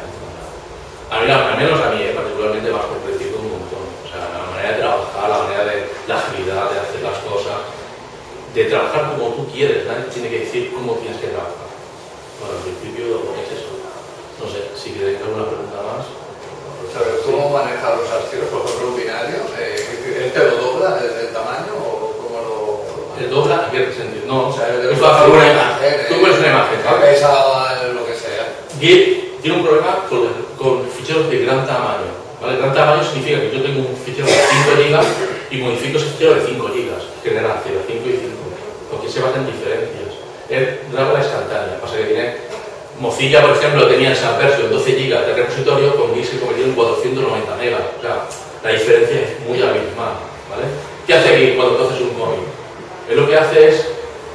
A: A mí, al menos a mí, eh, particularmente, me ha comprendido un montón. O sea, la manera de trabajar, la manera de la agilidad, de hacer las cosas, de trabajar como tú quieres, nadie tiene que decir cómo tienes que trabajar. Bueno, en principio es eso. No sé, si queréis alguna pregunta más.
G: ¿Sabes cómo manejar los archivos? Por ejemplo, un binario, eh, ¿él te lo dobla el tamaño o cómo lo...?
A: ¿El dobla? ¿En qué sentido? No,
G: o sea,
A: es fácil.
G: una imagen,
A: Tú pones una imagen,
G: ¿vale? Pesa lo que sea.
A: Git tiene un problema con, con ficheros de gran tamaño, ¿vale? Gran tamaño significa que yo tengo un fichero de cinco gigas y modifico ese fichero de cinco gigas, genera cero, cinco y cinco, porque se basan diferencias. Él graba la instantánea, pasa que tiene Mozilla, por ejemplo, tenía en Subversion doce gigas de repositorio, con Git se convirtió en cuatrocientos noventa megas, o sea, la diferencia es muy abismal, ¿vale? ¿Qué hace Git cuando tú haces un commit? Él lo que hace es,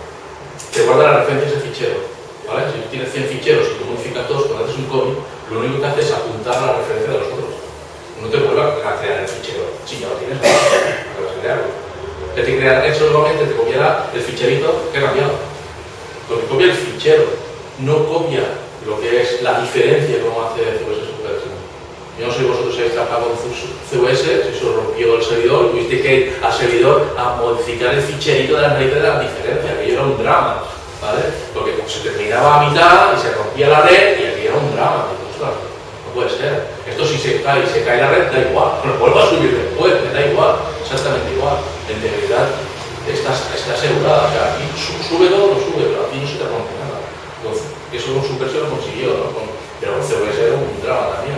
A: te guarda la referencia de ese fichero. ¿Vale? Si tú tienes cien ficheros y tú modificas todos cuando haces un commit, lo único que hace es apuntar a la referencia de los otros. No te vuelve a crear el fichero. Si ya lo tienes, no vas a crearlo. Es decir, crear eso normalmente te copiará el ficherito que ha cambiado. Porque copia el fichero, no copia lo que es la diferencia como hace C U S Subversion. Yo no sé si vosotros habéis trabajado con C U S, si se os rompió el servidor, tuviste que ir al servidor a modificar el ficherito de la raíz de la diferencia, que era un drama. ¿Vale? Porque se terminaba a mitad y se rompía la red y aquí era un drama. Y, ostras, no puede ser. Esto si se cae, se cae la red, da igual. Lo vuelvo a subir después, me da igual. Exactamente igual. La integridad está, está asegurada. O sea, aquí sube todo, lo sube, pero aquí no se te rompe nada. Entonces, eso con Subversion lo consiguió, ¿no? Con, pero con C U S era un drama también.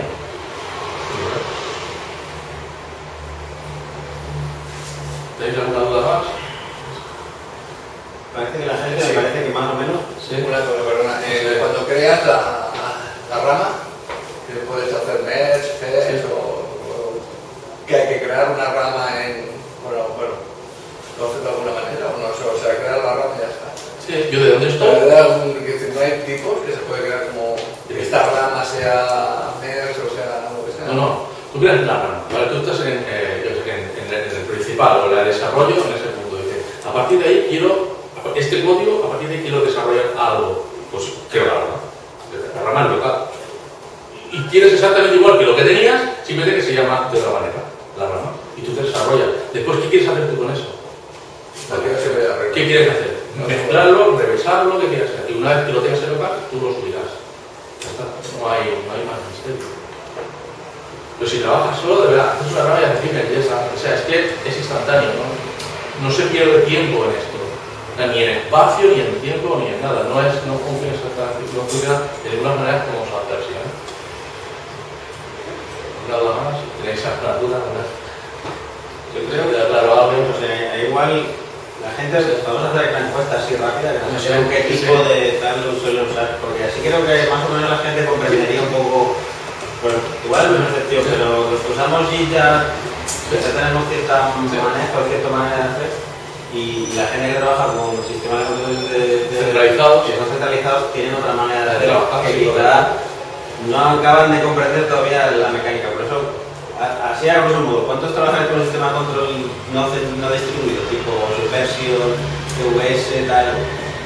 A: ¿Tenéis alguna duda más?
D: Parece que la gente sí. Me parece que más o menos.
G: Sí. Una cosa, perdona. Eh, sí. Cuando creas la, la rama, que puedes hacer merge, fetch, sí. o, o que hay que crear una rama en. Bueno, bueno, lo haces de alguna manera, o no, o sea, crear la rama y ya está.
A: Sí, yo de dónde estoy.
G: Algún, que no hay tipos que se puede crear como que esta rama sea merge o sea lo que sea.
A: No, no, tú creas la rama, ¿vale? Tú estás en, eh, en, en, en el principal o la de desarrollo en ese punto. Dice, a partir de ahí quiero. Este código, a partir de ahí quiero desarrollar algo, pues creo la rama, la rama local. Y tienes exactamente igual que lo que tenías, simplemente que se llama de otra manera, la rama. Y tú te desarrollas. Después, ¿qué quieres hacer tú con eso? ¿Qué quieres hacer? Mezclarlo, revisarlo, ¿qué quieres hacer? Y una vez que lo tengas en local, tú lo subirás. Ya está. No hay, no hay más misterio. Pero si trabajas solo, de verdad, es una rama y haces belleza. O sea, es que es instantáneo, ¿no? No se pierde tiempo en esto. Ni en espacio, ni en tiempo, ni en nada. No, es, no funciona exactamente, no funciona de ninguna manera como Subversion. ¿eh? Nada más, tenéis alguna duda, ¿verdad?
D: Yo creo que,
A: claro, algo.
D: no sé, igual la gente, vamos a hacer una encuesta así rápida, que no sé qué tipo de tal lo suelen usar, porque así creo que más o menos la gente comprendería un poco, pues igual no es excepción, pero los que usamos Git ya, ya tenemos cierta manejo, cierta manera de hacer, y la gente que trabaja con sistemas de control de, de,
A: centralizados,
D: que son centralizados, tienen otra manera de hacer, que quizá no acaban de comprender todavía la mecánica, por eso, así a grosso modo, ¿cuántos trabajan con un sistema de control no, no distribuido, tipo Subversion, T V S, tal?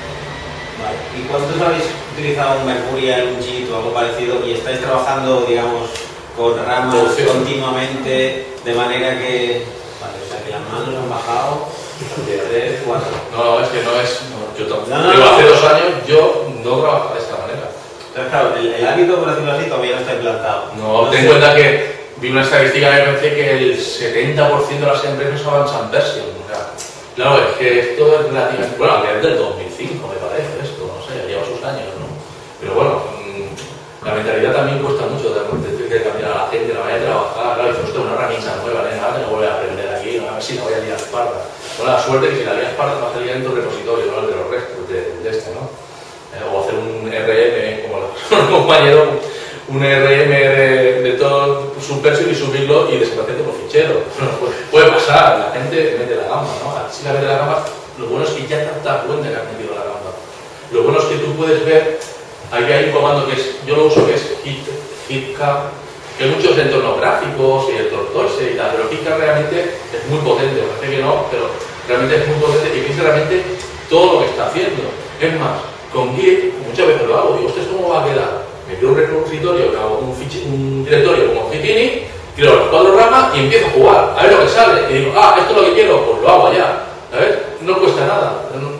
D: Vale. ¿Y cuántos habéis utilizado un Mercurial, un Git o algo parecido y estáis trabajando, digamos, con ramas continuamente, de manera que, vale, o sea, que las manos han bajado de tres, cuatro?
A: No, es que no es, no, yo tampoco.
D: No, no,
A: Pero
D: no.
A: hace dos años yo no trabajaba de esta manera.
D: Entonces, claro, el, el hábito, por decirlo así, todavía no está implantado.
A: No, ten en cuenta que vi una estadística que me parece que el setenta por ciento de las empresas usaban Subversion. O sea, claro, es que esto es relativamente. Bueno, desde el dos mil cinco me parece esto, no sé, lleva sus años, ¿no? Pero bueno, mmm, la mentalidad también cuesta mucho de, de, de cambiar a la gente, la manera de trabajar. Claro, dices, hostia, una herramienta nueva, ¿eh? Nada, que no voy a aprender aquí, a ver si la voy a liar parda. Bueno, la suerte que si la lías parda va a salir dentro del repositorio, no el de los restos de, de este, ¿no? Eh, o hacer un R M, como los compañeros. Un R M de, de todo Subversion y subirlo y desaparecer por fichero. Puede, puede pasar, la gente mete la gamba, ¿no? Si la mete la gamba, lo bueno es que ya te das cuenta que has metido la gamba. Lo bueno es que tú puedes ver, aquí hay un comando que es, yo lo uso que es hit, hitcap, que hay muchos entornos gráficos y el tortoise y tal, pero hitcap realmente es muy potente, parece que no, pero realmente es muy potente y dice realmente todo lo que está haciendo. Es más, con Git muchas veces lo hago, digo, ¿esto cómo va a quedar? Me creo un repositorio, hago un, un directorio como Gitini, creo las cuatro ramas y empiezo a jugar, a ver lo que sale. Y digo, ah, esto es lo que quiero, pues lo hago allá. ¿Sabes? No cuesta nada.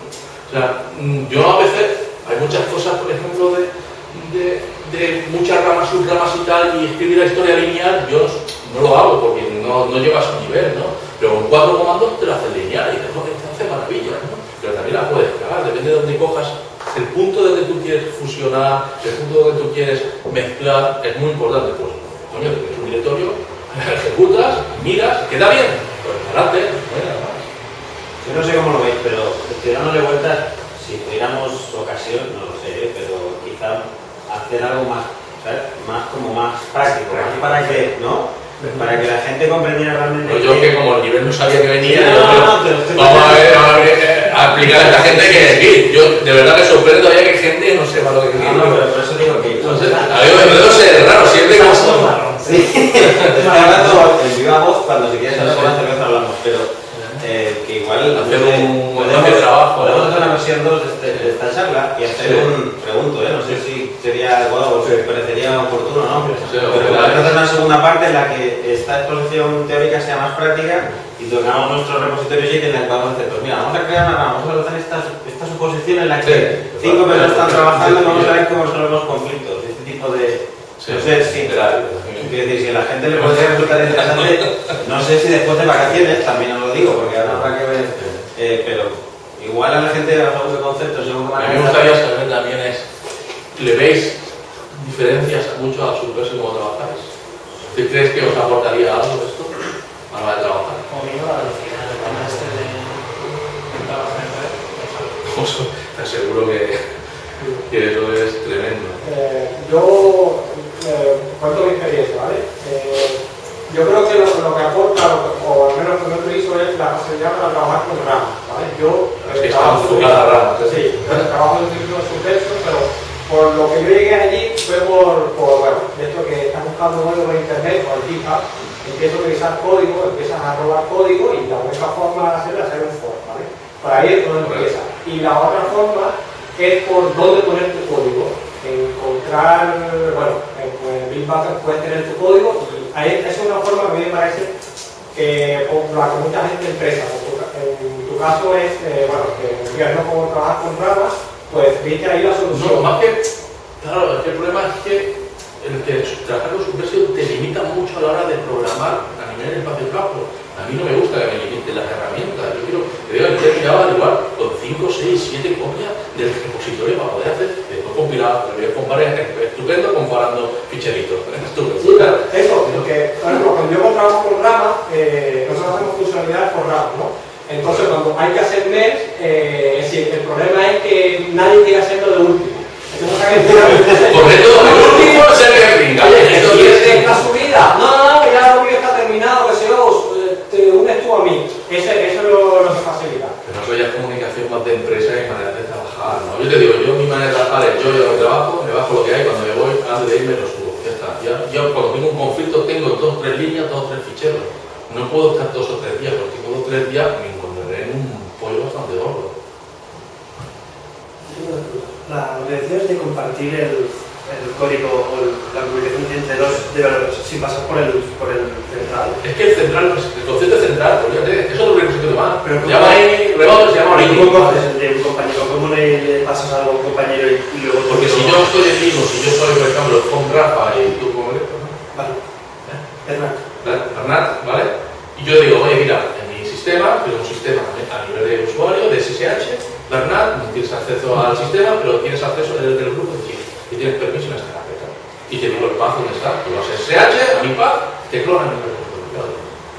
A: O sea, yo a veces, hay muchas cosas, por ejemplo, de, de, de muchas ramas, subramas y tal, y escribir la historia lineal, yo no lo hago porque no, no lleva a su nivel, ¿no? Pero con cuatro comandos te lo haces lineal y te hace maravillas, ¿no? Pero también la puedes cagar, depende de dónde cojas. El punto donde tú quieres fusionar, el punto donde tú quieres mezclar, es muy importante. Pues, coño, tienes un directorio, ejecutas, miras, queda bien, pues adelante, no hay nada más.
D: Yo no sé cómo lo veis, pero si dándole vueltas, si tuviéramos ocasión, no lo sé, pero quizá hacer algo más, ¿sabes? Más como más práctico, más para que, ¿no? Para que la gente comprendiera realmente.
A: Pero yo que como el nivel no sabía que venía,
D: no,
A: yo,
D: no, no, pero estoy
A: vamos a ver, vamos a, ver eh, a explicar a esta gente que es Git. Yo de verdad me sorprendo todavía que gente no sepa lo que es Git.
D: No, no, pero por eso digo que.
A: No sé, a mí me no sé, es raro, siempre como.
D: Sí, estoy hablando en viva voz cuando si quieres hablar con la cerveza hablamos, pero eh, que igual
A: hacer un
D: podemos,
A: de trabajo.
D: Podemos hacer una versión dos de, este, de esta charla y hacer sí. un pregunto, ¿eh? No sé si sería algo, o si parecería oportuno, ¿no? Pero, sí, pero podemos hacer una segunda parte en la que esta exposición teórica sea más práctica y tocamos nuestros repositorios y en la que podamos hacer, pues mira, vamos a crear una rama, vamos a hacer esta, esta suposición en la que sí, cinco personas están trabajando y vamos a ver cómo resolver los conflictos, este tipo de.
A: Sí,
D: no sé si, quiero decir, si a la gente le podría resultar interesante, no sé si después de vacaciones, también os lo digo, porque ahora habrá que ver, eh, pero igual a la gente le da de conceptos. Yo
A: a mí me gustaría saber también es, ¿le veis diferencias mucho a Subversion como trabajáis? ¿Te crees que os aportaría algo esto a la hora de trabajar?
C: Conmigo, al final, el tema este de trabajar en red,
A: te aseguro que, que eso es tremendo.
F: Eh, yo eh, cuento mi experiencia, ¿vale? Eh, yo creo que lo, lo que aporta, o al menos lo que yo utilizo, es la facilidad para trabajar con ramas, ¿vale? Yo
A: es que
F: eh, trabajo
A: están las ramas.
F: Sí, yo trabajo en un Subversion, pero por lo que yo llegué allí fue por, por bueno, esto que estás buscando algo en internet o en GitHub, empiezas a utilizar código, empiezas a robar código y la única forma de hacerlo es hacer un fork, ¿vale? Por ahí es donde empieza. Y la otra forma es por dónde poner tu código. Encontrar, bueno, en Bitbucket puedes tener tu código y ahí, esa es una forma que a mí me parece que por la que mucha gente empresa. En tu caso es, eh, bueno, que en no como trabajar con ramas, pues viste ahí la solución.
A: No, más que, claro, es que el problema es que el que trabajar con Subversion te limita mucho a la hora de programar a nivel de espacio bajo. A mí no me gusta que me limiten las herramientas. Yo quiero que digan que he mirado igual con cinco, seis, siete copias del repositorio para poder hacer, después compilar, lo voy a comparar, estupendo comparando ficheritos. Estupendo.
F: Sí, claro, eso, porque, por ejemplo, cuando yo trabajo con Rama, eh, nosotros hacemos funcionalidades terminar forrado, ¿no? Entonces, cuando hay que hacer mes, eh, es decir, el problema es que nadie quiere hacerlo de último.
A: Correcto, el último es el que brinca.
F: ¿Quieres esta subida? No, no, no, ya lo mío está terminado, que si yo te unes tú a mí. Ese, eso es lo, lo que facilita.
A: Pero eso ya es comunicación más de empresa y manera de trabajar, ¿no? Yo te digo, yo mi manera de trabajar es yo llevo el trabajo, me bajo lo que hay, cuando me voy, antes de irme lo subo. Ya está. Ya, yo cuando tengo un conflicto tengo dos o tres líneas, dos o tres ficheros. No puedo estar dos o tres días, porque tengo dos o tres días me encontraré en un pollo bastante gordo.
I: La, lo que decías de compartir el, el código o el, la comunicación entre dos developers sin pasar por el, por el central.
A: Es que el central, el concepto central, olvídate, eso es lo que necesito más.
I: Pero
A: se llama ahí, remoto, se llama
I: ¿cómo coges el de un compañero? ¿Cómo le, le pasas algo a un compañero y, y luego...
A: Porque si yo estoy en vivo, si yo soy, por ejemplo, con Rafa y tú como eres, ¿no?
I: Vale. Hernán.
A: Hernán, ¿vale? Y yo digo, oye, mira, en mi sistema, que es un sistema a nivel de usuario, de S S H, Hernán, tienes acceso al sistema, pero tienes acceso desde el grupo de Git y tienes permiso en esta carpeta. Y te digo el path donde está, tú vas a S S H, a mi path, te clonan el repositorio.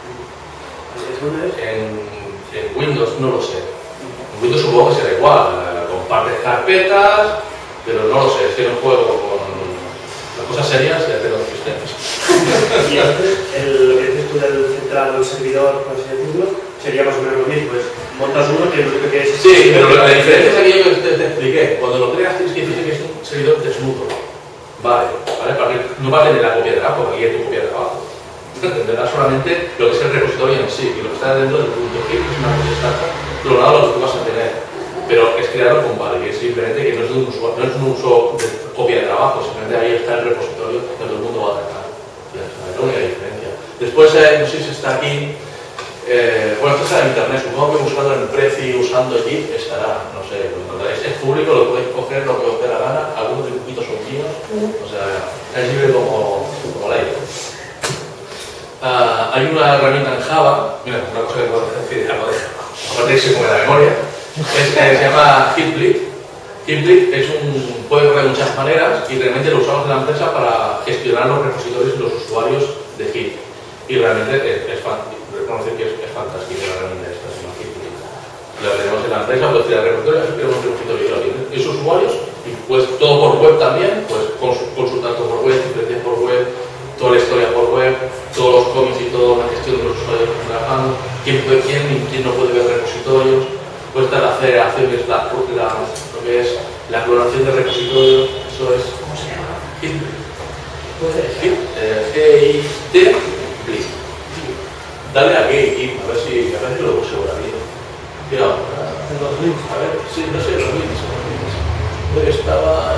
A: En, en Windows no lo sé. En Windows supongo que será igual, compartes carpetas, pero no lo sé, es que no juego con las cosas serias y hacer los sistemas.
I: Y entonces, el, lo que dices tú del central o el servidor, por así decirlo, sería más o menos lo mismo, es montas uno que lo único que es...
A: Sí, pero la diferencia es aquello que te, te expliqué. Cuando lo creas tienes que decir que es un servidor desnudo. Vale, ¿vale? Para que no va a tener la copia de abajo, aquí hay tu copia de abajo. Entenderás solamente lo que es el repositorio en sí, y lo que está dentro del punto Git, que es una cosa exacta, clonado lo que tú vas a tener. Pero es crearlo con Vale, que es simplemente que no es, un uso, no es un uso de copia de trabajo, simplemente ahí está el repositorio que todo el mundo va a atacar. Ya está, es la única diferencia. Después, eh, no sé si está aquí, eh, bueno, esto está en internet, supongo que buscando en Prezi, usando Git, estará, no sé, lo encontraréis. Es público, lo podéis coger lo que os dé la gana, algunos dibujitos son míos, o sea, es libre como, como la idea. Uh, hay una herramienta en Java, mira, una cosa que puedo decir, aparte de que se come la memoria, es, eh, se llama Hitblit. Hitblit es un, puede correr de muchas maneras y realmente lo usamos en la empresa para gestionar los repositorios y los usuarios de Git. Y realmente es, es reconocer que es, es fantástica la herramienta esta, se llama Hitblit. La tenemos en la empresa, puedes tirar repositorios, así tenemos un repositorio y lo tienen esos usuarios, y pues todo por web también, pues consultar todo por web, diferencias por web, toda la historia por web, todos los cómics y toda la gestión de los usuarios que están trabajando, quién puede quién y quién no puede ver repositorios, puede estar hacer, hacerles la, la, lo que es la clonación de repositorios, eso es...
C: ¿Cómo se llama?
A: Hitblit.
C: Git.
A: G I T Blit. Dale a Git, a ver si, a ver si lo puse por aquí. Mira,
B: En los links.
A: a ver, sí, no sé, los links. Creo que estaba...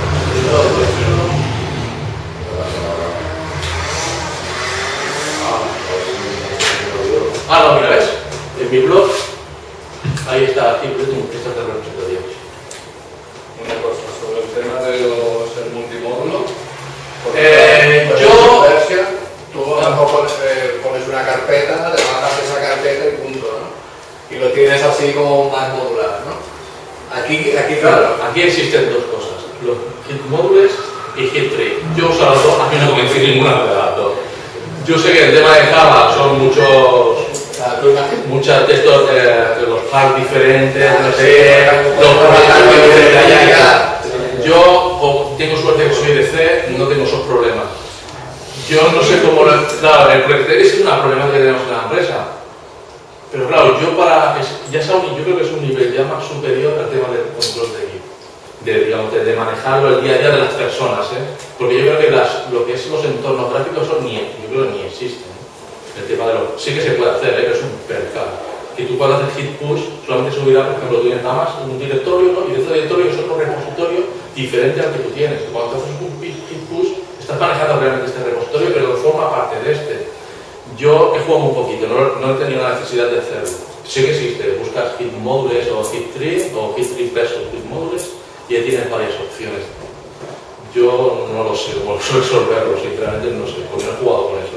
A: Ah, no, mira, ¿ves? En mi blog, ahí está, Hitblit, esta es el repositorio.
G: Una cosa sobre el tema de los el multimódulo.
A: Eh,
G: Pues
A: yo-
G: en Versia, tú a lo mejor pones, eh, pones una carpeta, te bajas esa carpeta y punto, ¿no? Y lo tienes así como más modular, ¿no? Aquí, aquí
A: Claro, aquí existen dos cosas, los Git módulos y Git tree. Yo uso las dos, a mí no me convencí ninguna de las dos. Yo sé que el tema de Java son muchos,
G: claro, tú imaginas.
A: muchos textos de, de los files diferentes, no sé, los programas diferentes allá y tal. Yo como tengo suerte que soy de C, no tengo esos problemas. Yo no sé cómo, lo- claro, el proyecto es una problemática que tenemos en la empresa. Pero claro, yo para, es- ya es un- yo creo que es un nivel ya más superior al tema del control de Git, de, digamos, de, de manejarlo el día a día de las personas, ¿eh? Porque yo creo que las, lo que es los entornos gráficos son ni, yo creo que ni existen. El tema de lo, sí que se puede hacer, ¿eh? Pero es un percal. Que tú cuando haces Git push, solamente subirá, por ejemplo, tú tienes nada más un directorio, ¿no? Y ese directorio es otro repositorio diferente al que tú tienes. Cuando haces un Git push, estás manejando realmente este repositorio, pero forma parte de este. Yo he jugado un poquito, no, no he tenido la necesidad de hacerlo. Sé que existe, buscas Git módulos o Git tree o Git tree versus Git módulos y ahí tienes varias opciones. Yo no lo sé cómo resolverlo, sinceramente no sé, porque no he jugado con eso.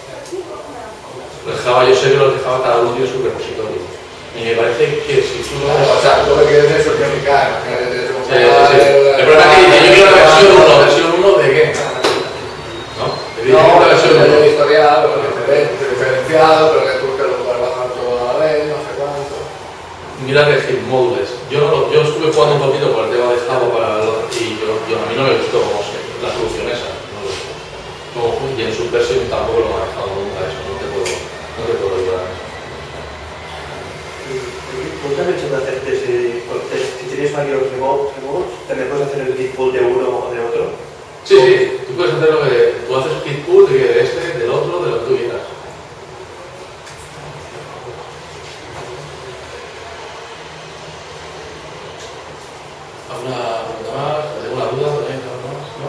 A: En Java yo sé que los de Java cada uno tiene su repositorio. Y me parece que si tú lo...
G: O sea, tú lo que quieres es simplificar.
A: Sí, sí, sí. El problema es que dice, yo quiero la versión uno, ¿versión uno de qué? ¿No? Te dice
G: No,
A: la versión
G: el
A: uno.
G: historial, diferenciado, pero que tú que lo puedes bajar todo
A: tendría que decir módulos. Yo, no, yo estuve jugando un poquito con el tema de Java para el, y yo, yo, a mí no me gustó como se, la solución esa. No lo gustó. Como, y en Subversion tampoco lo he manejado nunca eso, no te puedo, no te puedo ayudar en eso.
I: ¿Nunca me he hecho de hacer si, si tienes varios remotes, también puedes hacer el git pull de uno o de otro?
A: Sí, sí, tú puedes hacer lo que tú haces git pull de este, del otro, de lo que tú quieras. ¿Alguna pregunta más? ¿Alguna duda? ¿Alguna más? ¿No?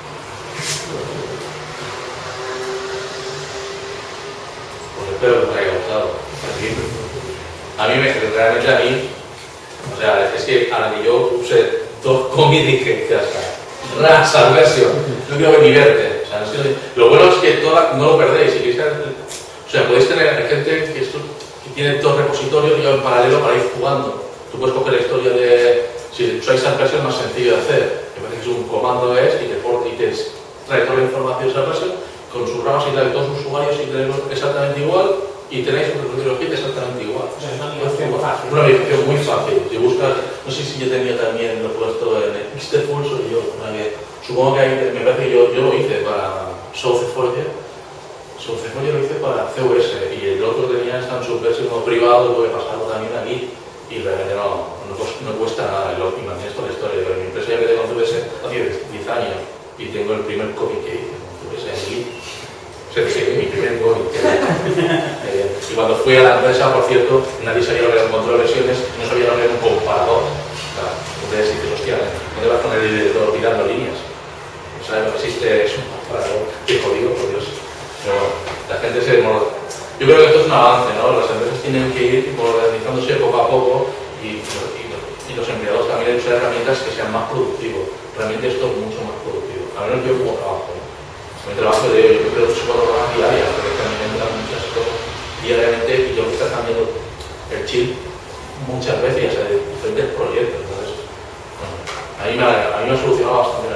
A: Pues espero que os haya gustado. A mí, me, realmente a mí, o sea, es que a la que yo puse dos cómics y dije, ya está, rasa versión, no quiero que me divierte. O sea, es que, lo bueno es que toda, no lo perdéis, si queréis, o sea, podéis tener gente que, esto, que tiene dos repositorios y yo en paralelo para ir jugando. Tú puedes coger la historia de, si usáis esa versión más sencillo de hacer, que parece que es un comando es y te, y te trae toda la información de esa versión, con sus ramas y trae todos sus usuarios y tenemos exactamente igual. Y tenéis un recorrido Git exactamente igual.
C: O sea, es una migración fácil.
A: Una migración muy fácil. Si buscas, no sé si yo tenía también lo puesto en Xteful, soy yo. Una que, supongo que hay, me parece que yo, yo lo hice para SouthForge. SouthForge lo hice para C V S y el otro tenía en Subversion como privado, tuve que pasarlo también aquí. Y realmente no, no, no cuesta nada. Lo imaginé toda la historia. Pero mi empresa ya que tengo con C V S hace diez años y tengo el primer copy que hice con C V S en Git. O sea, que mi primer cómic. eh, y cuando fui a la empresa, por cierto, nadie sabía lo que era un control de lesiones, no sabía lo que era un comparador. O sea, entonces dices, hostia, ¿dónde vas con el editor mirando líneas? O sea, no existe eso, comparador. Qué jodido, por Dios. Pero bueno, la gente se... Yo creo que esto es un avance, ¿no? Las empresas tienen que ir modernizándose poco a poco y, y, y los empleados también deben usar herramientas que sean más productivos. Realmente esto es mucho más productivo. A menos yo como trabajo, ¿no? Mi trabajo de, yo creo que son cuatro horas diarias, porque también entran muchas cosas diariamente y yo que está cambiando el chip muchas veces, o sea, de diferentes proyectos. Entonces, bueno, a mí me ha, a mí me ha solucionado bastante